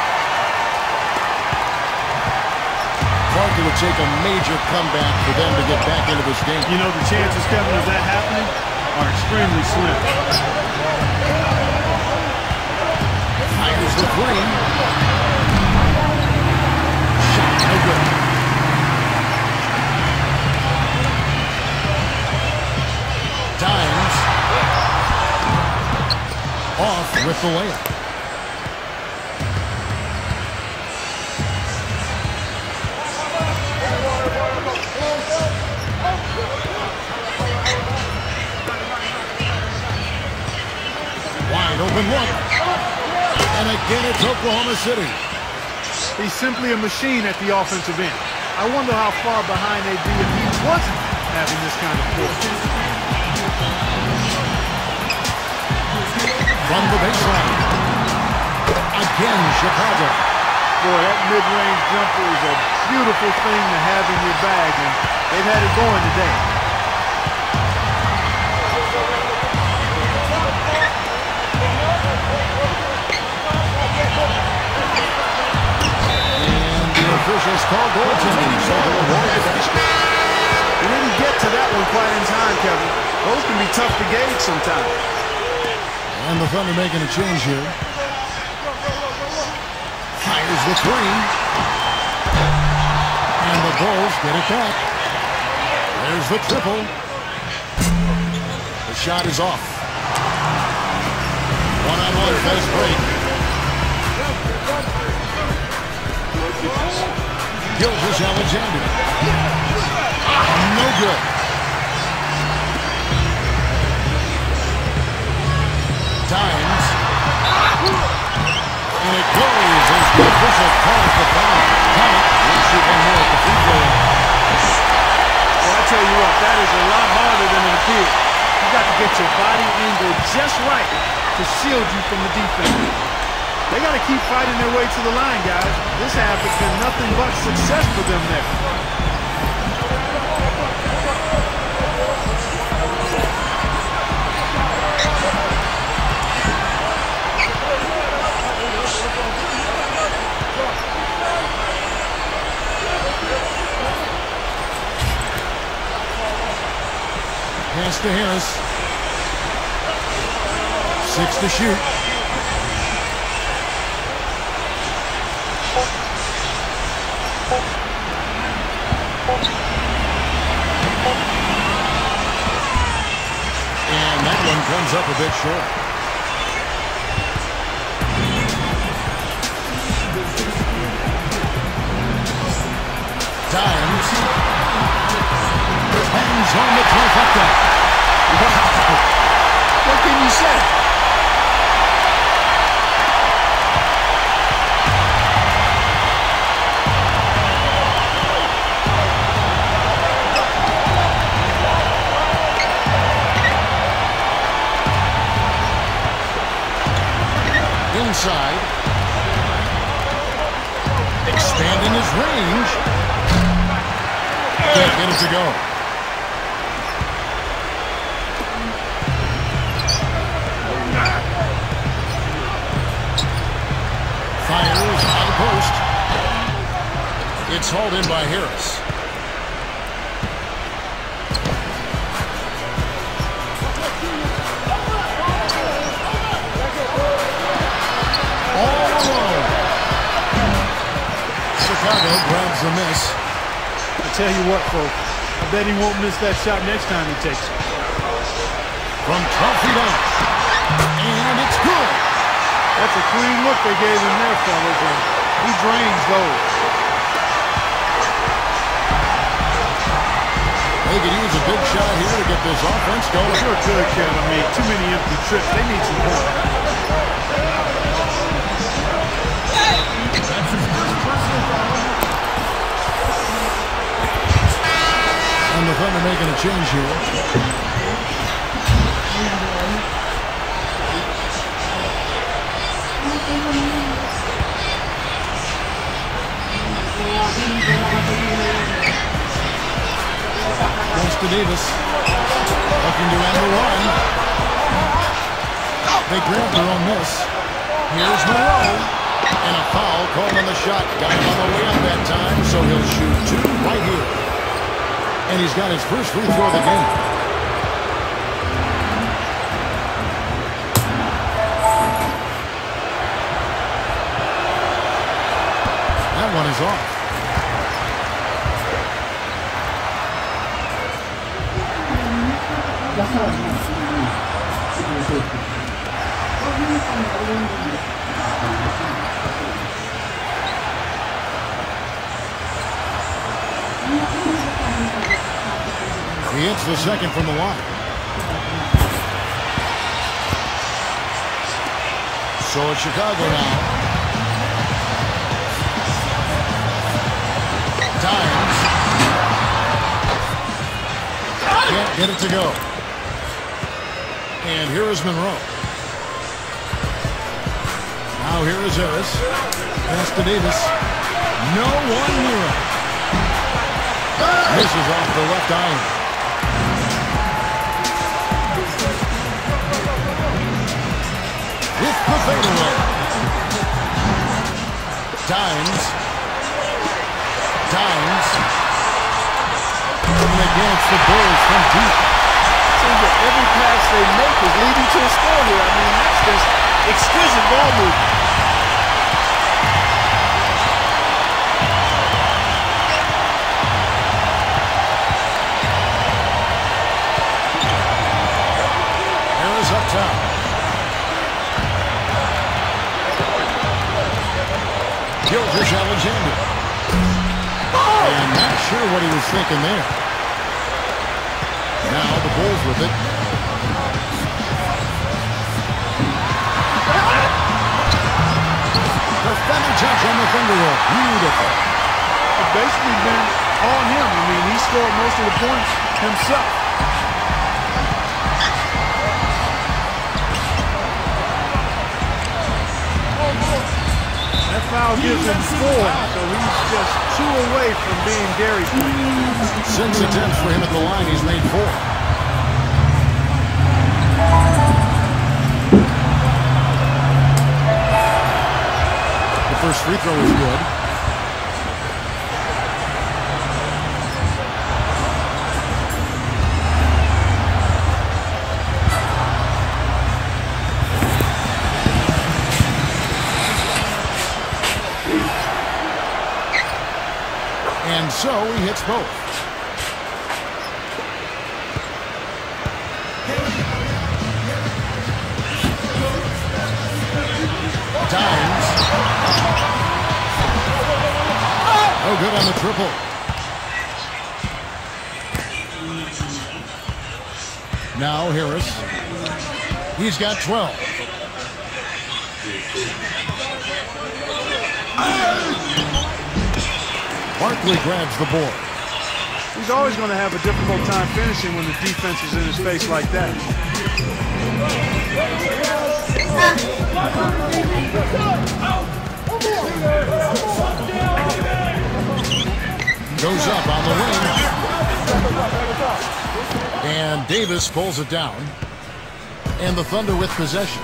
It would take a major comeback for them to get back into this game. You know, the chances, Kevin, of that happening are extremely slim. Fires the three. Shot no good. Dimes. Off with the layup. Wide open look. And again, it's Oklahoma City. He's simply a machine at the offensive end. I wonder how far behind they'd be if he wasn't having this kind of force. From the baseline. Again, Chicago. Boy, that mid-range jumper is a beautiful thing to have in your bag, and they've had it going today. Officials call goaltending, so they'll award the basket. We didn't get to that one quite in time, Kevin. Those can be tough to gauge sometimes. And the Thunder making a change here. Fires the three. And the Bulls get it back. There's the triple. The shot is off. One-on-one fast break. Gilgis Alexander. No good. Times. And it goes as the official calls the foul. We'll shoot one more at the free throw. Well, I tell you what, that is a lot harder than it appears. You got to get your body angle just right to shield you from the defense. They got to keep fighting their way to the line, guys. This half has been nothing but success for them there. Pass to Harris. 6 to shoot. And that one comes up a bit short. Times. Hangs on the trifecta. Wow. What can you say? Inside. Expanding his range. Can't get it to go. Fires high post. It's hauled in by Harris. All alone. Chicago grabs the miss. I tell you what, folks, I bet he won't miss that shot next time he takes it. From 12 feet out. And it's good. That's a clean look they gave him there, fellas, and he drains those. They could use a big shot here to get this offense going. Sure could, Kev. I mean, too many empty trips. They need some points. And the Thunder making a change here. To Davis, looking to end the run. They grabbed her on this. Here's Moreau, and a foul called on the shot. Got him on the way up that time, so he'll shoot 2 right here. And he's got his first free throw of the game. That one is off. He hits the second from the line. So it's Chicago now. Times. Can't get it to go. And here is Monroe. Now here is Harris. Pass to Davis. No one near him. Misses off the left iron. With the fadeaway. Times. And against the Bulls from deep. Seems that every pass they make is leading to a score here. I mean, that's just exquisite ball movement. foul. Gilgis Alexander. And not sure what he was thinking there. Now the Bulls with it. Defender touch on the finger roll. Beautiful. It's basically been on him. I mean, he scored most of the points himself. That foul gives him 4, so he's just 2 away from being Gary Payne. 6 attempts for him at the line. He's made 4. The first free throw is good. And so he hits both. Downs. Oh, good on the triple. Now Harris. He's got 12. Barkley grabs the board. He's always going to have a difficult time finishing when the defense is in his face like that. Goes up on the wing. And Davis pulls it down. And the Thunder with possession.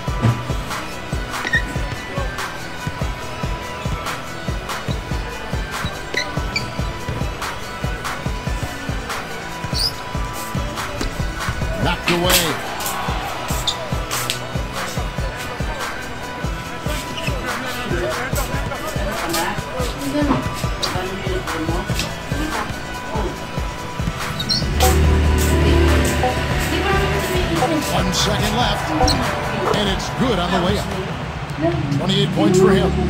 Knocked away. One second left, and it's good on the way up. 28 points for him.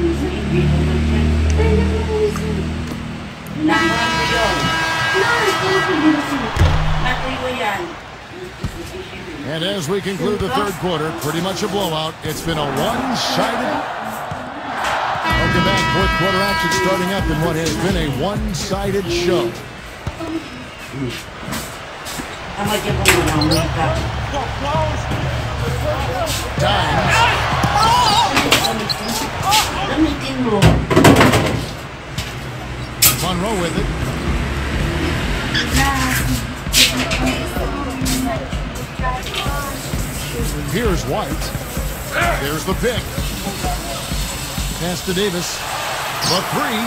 And as we conclude the third quarter, pretty much a blowout. It's been a one-sided. Welcome back. Fourth quarter action starting up in what has been a one-sided show. Dimes. Monroe with it. Here's White. There's the pick. Pass to Davis. The 3.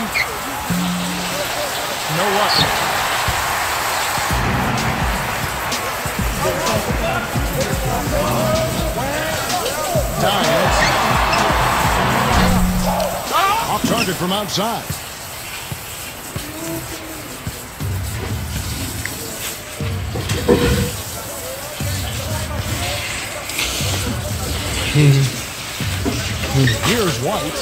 No up. Dimes. Off target from outside. Here's White.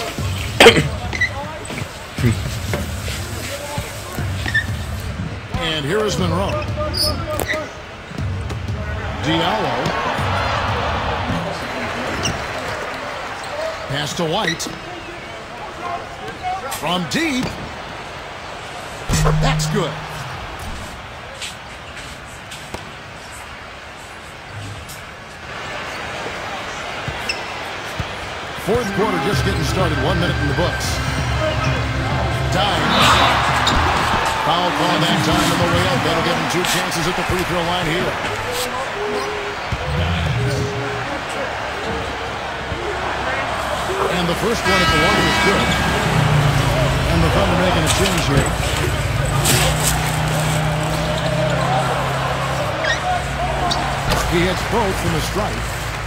And here is Monroe. Diallo. Pass to White. From deep. That's good. Fourth quarter just getting started. 1 minute in the books. Dimes. Foul call that time on the way up. That'll give him 2 chances at the free throw line here. And the first one at the line is good. And the Thunder making a change here. He hits both from the strike.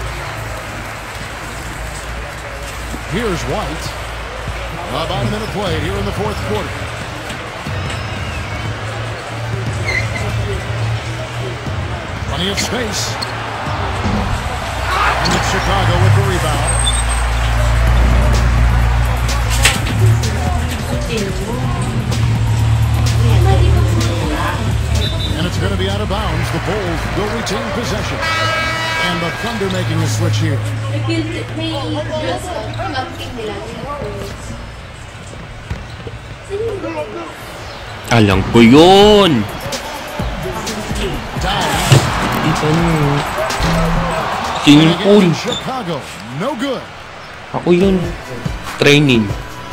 Here's White. About a minute played here in the fourth quarter. Plenty of space. Chicago with the rebound. And it's going to be out of bounds. The Bulls will retain possession. And the Thunder making a switch here. Alam ko yun. Ito nyo. Swimming pool. Chicago, no good. Ako yun. Training.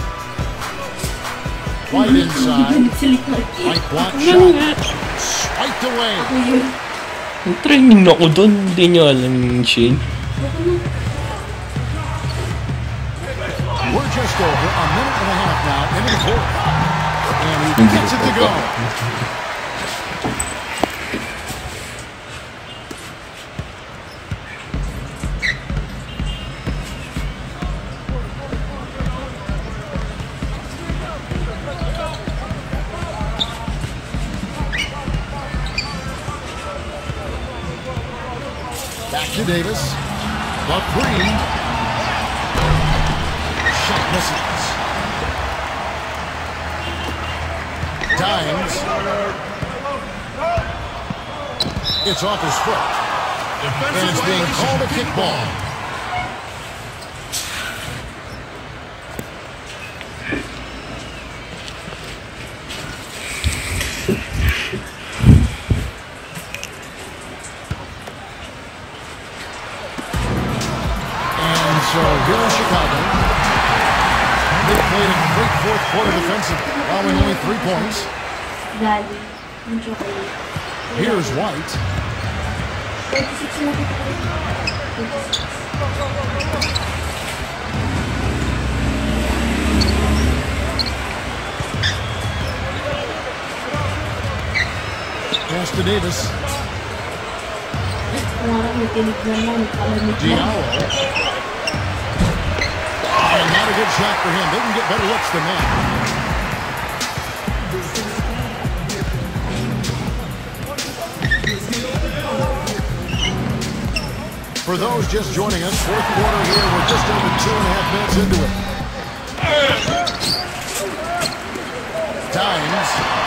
White inside. White block shot. Swiped away. Training na ako doon. Hindi nyo alam yung Shane. We're just over a minute and a half now into the fourth. And he gets it to go. Back to Davis. Love Green. Shot misses. Dimes. It's off his foot. And it's being called a kickball. So here in Chicago, they played a great fourth quarter defensively, allowing only 3 points. Here's White. Pass to Davis. Diallo. And not a good shot for him. They can get better looks than that. For those just joining us, fourth quarter here. We're just over 2.5 minutes into it. Dimes.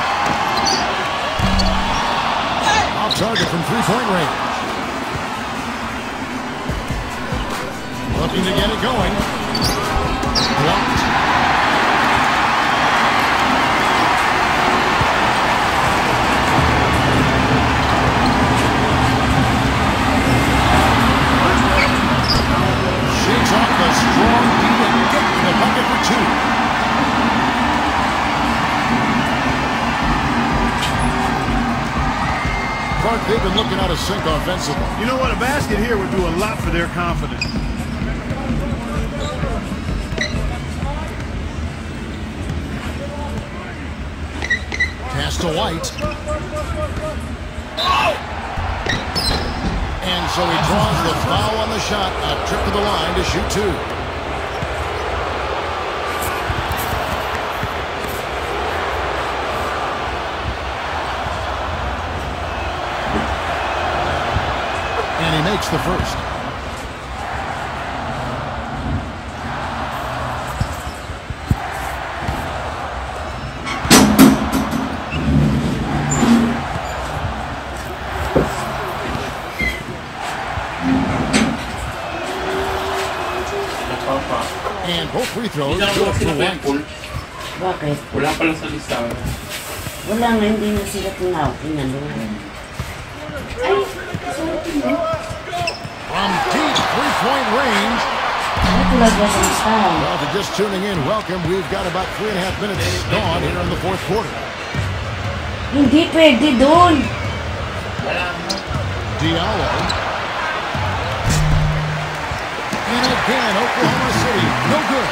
Off target from three-point range. Looking to get it going. Blocked. Shakes off the strong D and gets the bucket for 2. Clark, they've been looking out of sync offensively. You know what? A basket here would do a lot for their confidence. Pass to White. And so he draws the foul on the shot. A trip to the line to shoot 2. And he makes the first. And both free throws go for White. Bakit? Wala pala sa listahan. Wala nga, hindi na sila tinawag. Ay, From deep three-point range. wala ba sa listahan? Well, if you're just tuning in, welcome. We've got about 3.5 minutes gone here in the fourth quarter. Hindi pwede doon. Diallo. And again, Oklahoma City, no good.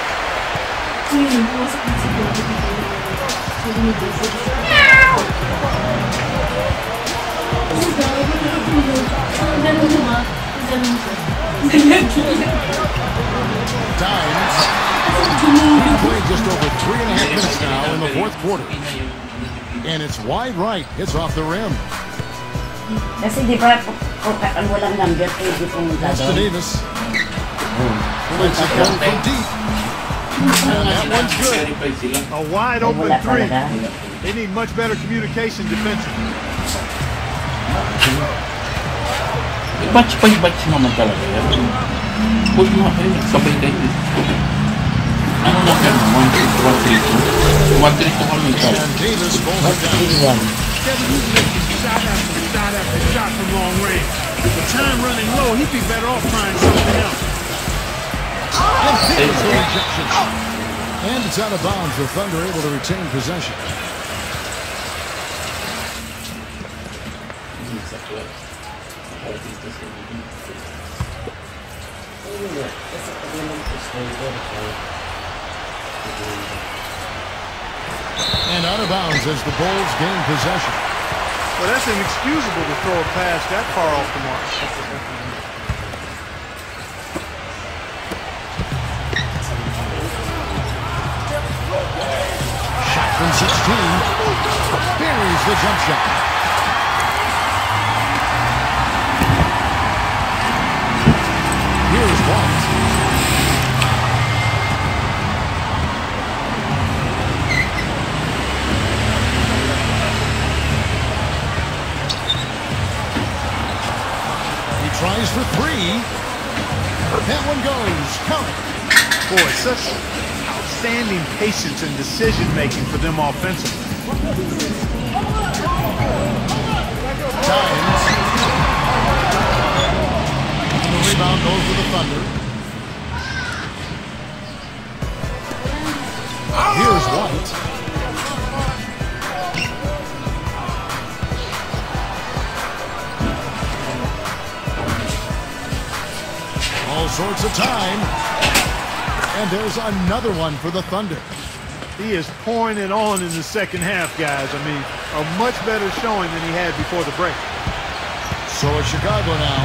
Dimes. We've played just over 3.5 minutes now in the fourth quarter. And it's wide right. It's off the rim. Kasi di ba, ang walang number, pwede pumunta Pass to doon. Davis. Lets it go from deep. And that one's good. A wide open three. They need much better communication defensively. Batch naman talaga yan. Huwag mo kayo, sabay kayo. Ano na kayo? 1-3-2 kami kayo. And Davis pulls it down. Kevin, he's making shot after shot after shot from long range. With time running low, he'd be better off trying something else. And it's out of bounds. The Thunder able to retain possession. And out of bounds as the Bulls gain possession. Well, that's inexcusable to throw a pass that far off the mark. Shot from 16. Buries the jump shot. Here's White. He tries for three. That one goes. Count it. Boy, such outstanding patience and decision-making for them offensively. Dimes. And the rebound goes to the Thunder. Here's White. All sorts of time. And there's another one for the Thunder. He is pouring it on in the second half, guys. I mean, a much better showing than he had before the break. So it's Chicago now.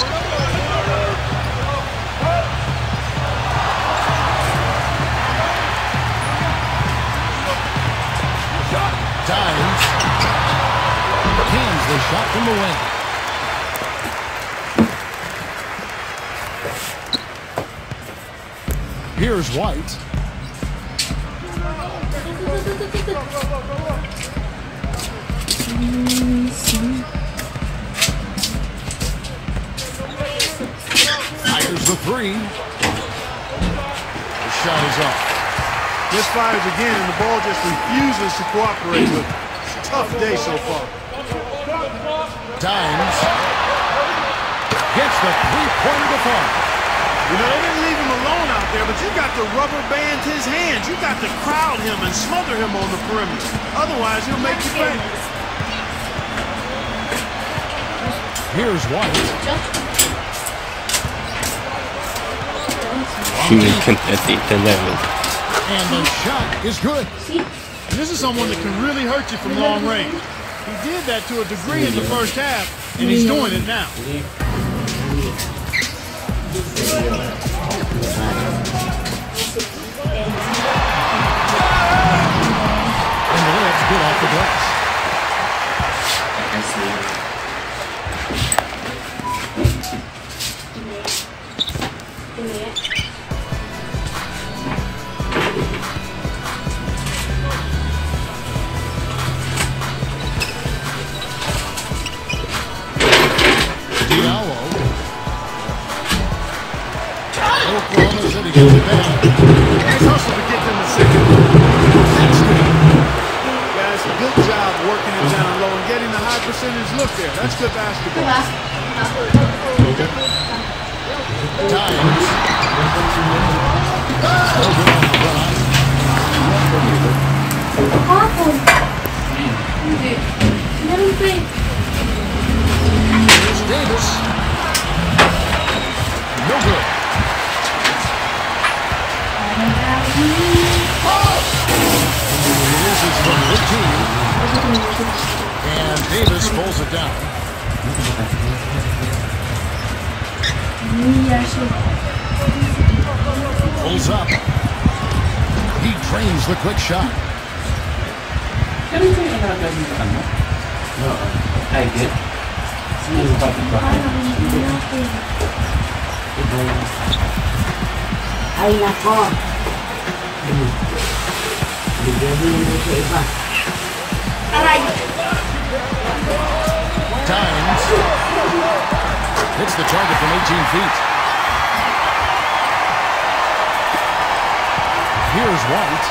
Dimes. Cans the shot from the wing. Here's White. Fires the three. The shot is up. Misfires again, and the ball just refuses to cooperate with him. Tough day so far. Dimes. Gets the three-pointer to fall. You know, they didn't leave him alone out there, but you got to rubber band his hands. You got to crowd him and smother him on the perimeter. Otherwise, he'll make you pay. Here's White. And the shot is good. And this is someone that can really hurt you from long range. He did that to a degree in the first half, and he's doing it now. And the layup's good off the glass. Oklahoma City gets it back. Nice hustle to get them to second. That's good. Guys, good job working it down low and getting the high percentage look there. That's good basketball. Dimes. Still good on the run. Here's Davis. No good. This is from 15. And Davis pulls it down. Pulls up. He trains the quick shot. I get. Ay, nako. Bigyan mo yung sa iba. Aray! Times. Hits the target from 18 feet. Here's White.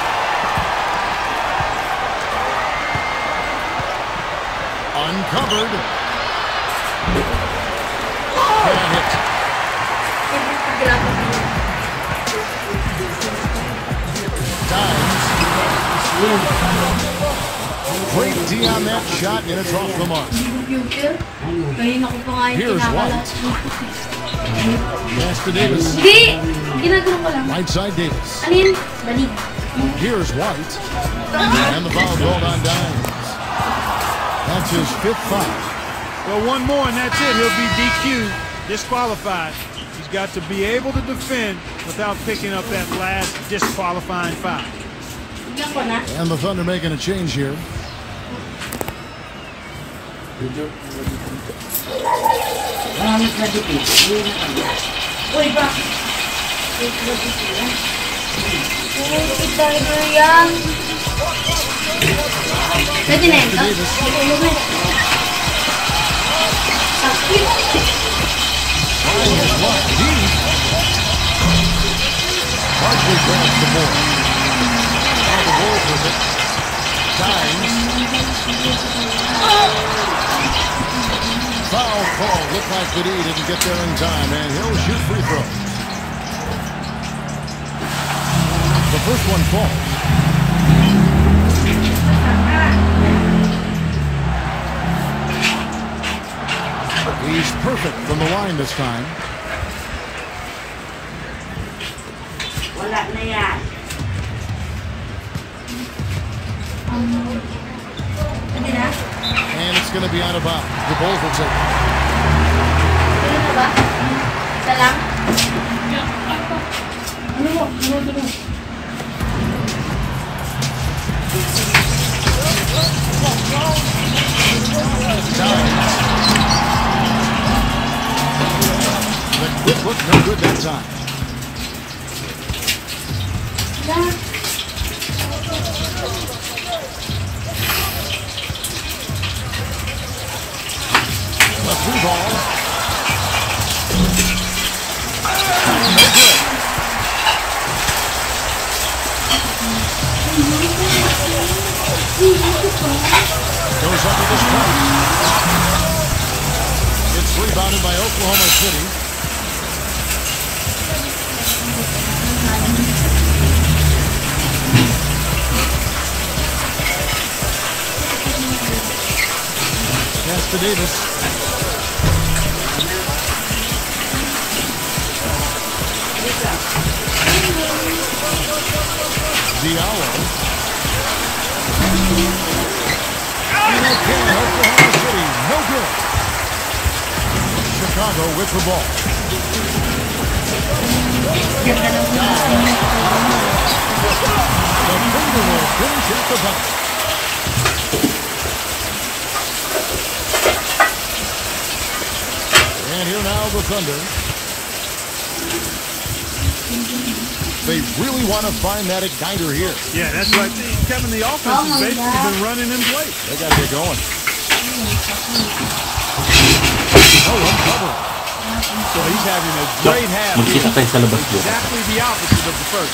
Uncovered. Can't hit. Times. Great D on that shot, and it's off the mark. Here's White. Pass to Davis. Hindi! Ginagawa ko lang. Right side Davis. Ano yun? Balig. Here's White. And the foul called on Dimes. That's his 5th foul. Well, one more and that's it. He'll be DQ'd, disqualified. He's got to be able to defend without picking up that last disqualifying foul. And the Thunder making a change here. Maramit na dipit. Uy, bakit? Uy, tiger yan. Pwede na yun. Sakit. Partially grabs the ball. Now the Bulls with it. Times. Foul call. Looked like the D didn't get there in time, and he'll shoot free throws. The first one falls. He's perfect from the line this time. Wala na yan. Pwede na? And it's going to be out of bounds. The Bulls will take it. Pwede na ba? Isa lang? Ano mo? The quick look, no good that time. The through ball. No good. Goes up with this point. It's rebounded by Oklahoma City. Pass to Davis. Diallo. And again, Oklahoma City, no good. Chicago with the ball. The finger will finish at the bucket. And here now the Thunder. They really want to find that igniter here. Yeah, that's right. Kevin, the offense has basically been running in place. They got to get going. Oh, uncovered. So he's having a great half. Magkita tayo sa labas doon. Exactly the opposite of the first.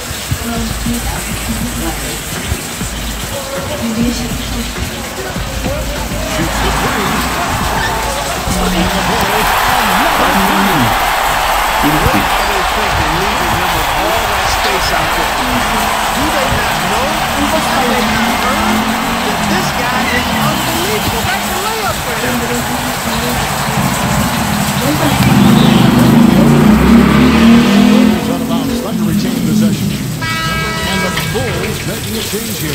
Shoots the three. And the Bulls another three. What are they thinking, leaving him with all that space out there? Do they not know? Have they not heard that this guy is unbelievable? That's a layup for him. Bulls out of bounds. Thunder retain possession. And the Bulls making a change here.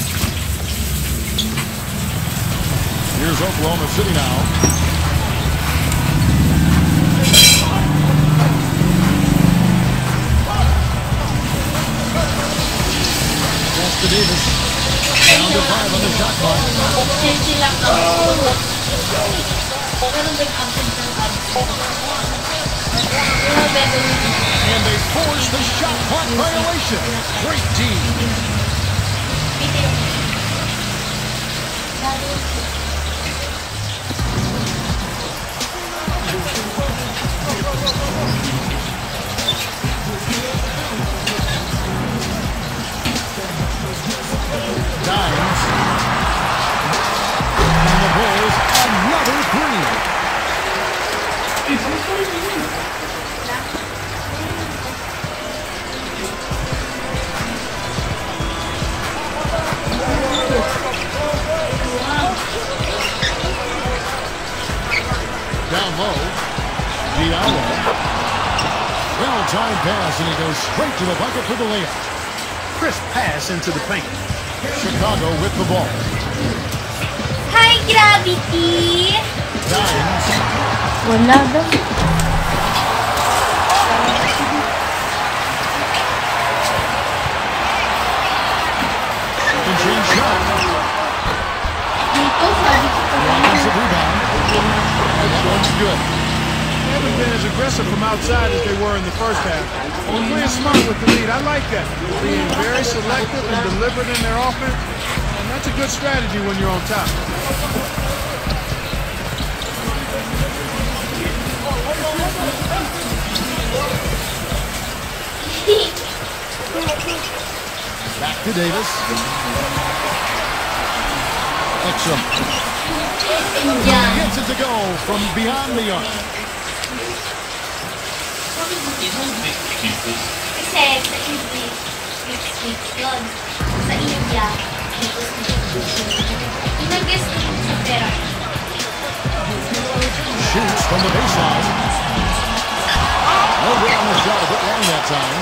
Here's Oklahoma City now. To Davis. Down to 5 on the shot clock. And they force the shot clock violation. Great team. Dimes. And the Bulls another three. Down low, Diallo. Well-timed pass, and he goes straight to the bucket for the layup. Crisp pass into the paint. Chicago with the ball. Hi, Gravity! Dimes. Wala daw. Second change shot. Dito, sabi ko pa lang. Offensive rebound. That one's good. They haven't been as aggressive from outside as they were in the first half. They're playing smart with the lead. I like that. Being very selective and deliberate in their offense. And that's a good strategy when you're on top. Back to Davis. Exum Yan. gets it to go from beyond the arc. Kasi sa English yun. Sa India, nag-guess ko sa pera. Shoots from the baseline. No good on the shot, a bit long that time.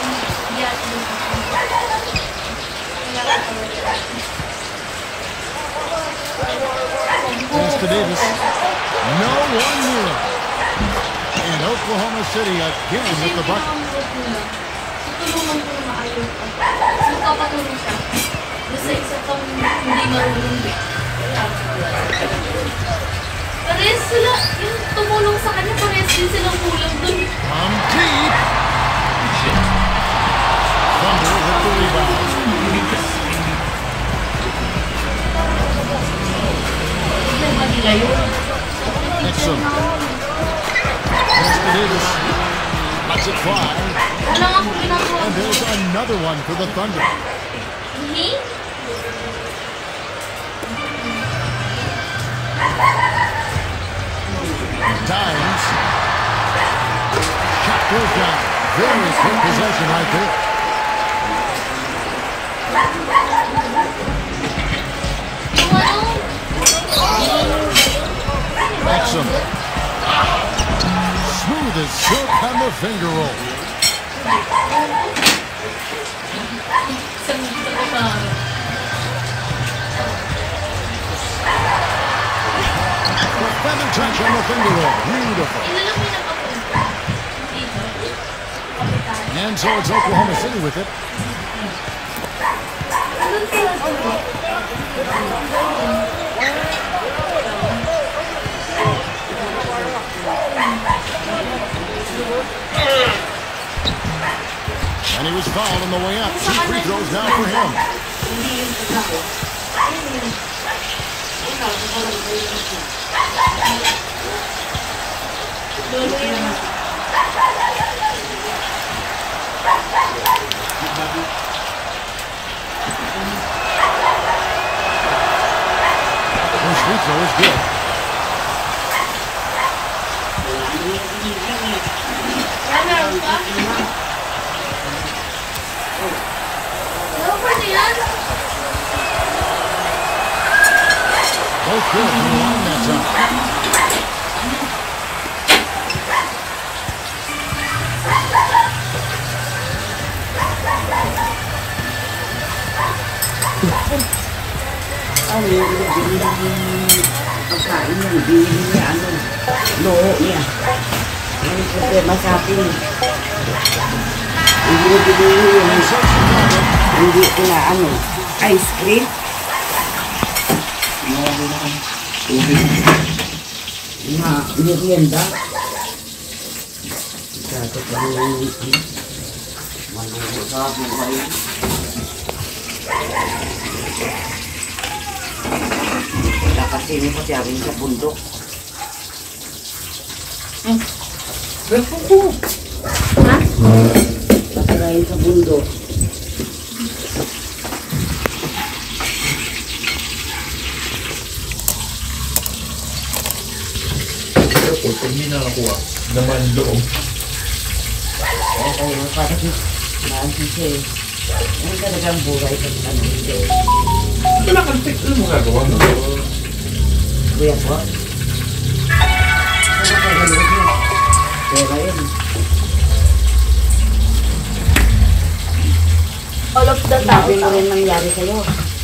Pass to Davis. No one near him. And Oklahoma City again with the bucket. Tutulungan ko na maayos. Magpapatulong siya. Basta isa pang hindi marunong. Pares sila, yung tumulong sa kanya, pares din silang kulang dun. From deep. Thunder with the rebound. Hindi ba nila yun? Exum. Pass to Davis. Lets it fly. Wala nga kung ginagawa. And there's another one for the Thunder. Hindi? Dimes. Shot goes down. Very quick possession right there. Yung ano? Exum. Smooth as silk on the finger roll. Isang dito ko pa. The feather touch on the finger roll. Beautiful. Ilalaki na papunta. Dito. Kapitan. And so it's Oklahoma City with it. Ano sila? And he was fouled on the way up. 2 free throws now for him. First free throw is good. Meron pa? Ano pa niyan? Both good from the line that time. Ano yung pagkain ng bili niya, ano, loo niya. Ano yung problema sa akin. Hindi na binili yung hindi ko na, ano, ice cream. Merienda. Dapat lang yung Maluho sa buhay. Nakasini ko siya rin sa bundok. Welcome ko. Ha? Nakarain sa bundok. Pero pag hindi na nakuha, naman loob. Okay, parang naansin siya eh. Ano talagang buhay sa ano hindi. Wala kang fix. Ano mo gagawa mo? Kuya po? Ano ka gano'n niya? Pera yun. All of the Sabi mo tao. rin nangyari sa'yo.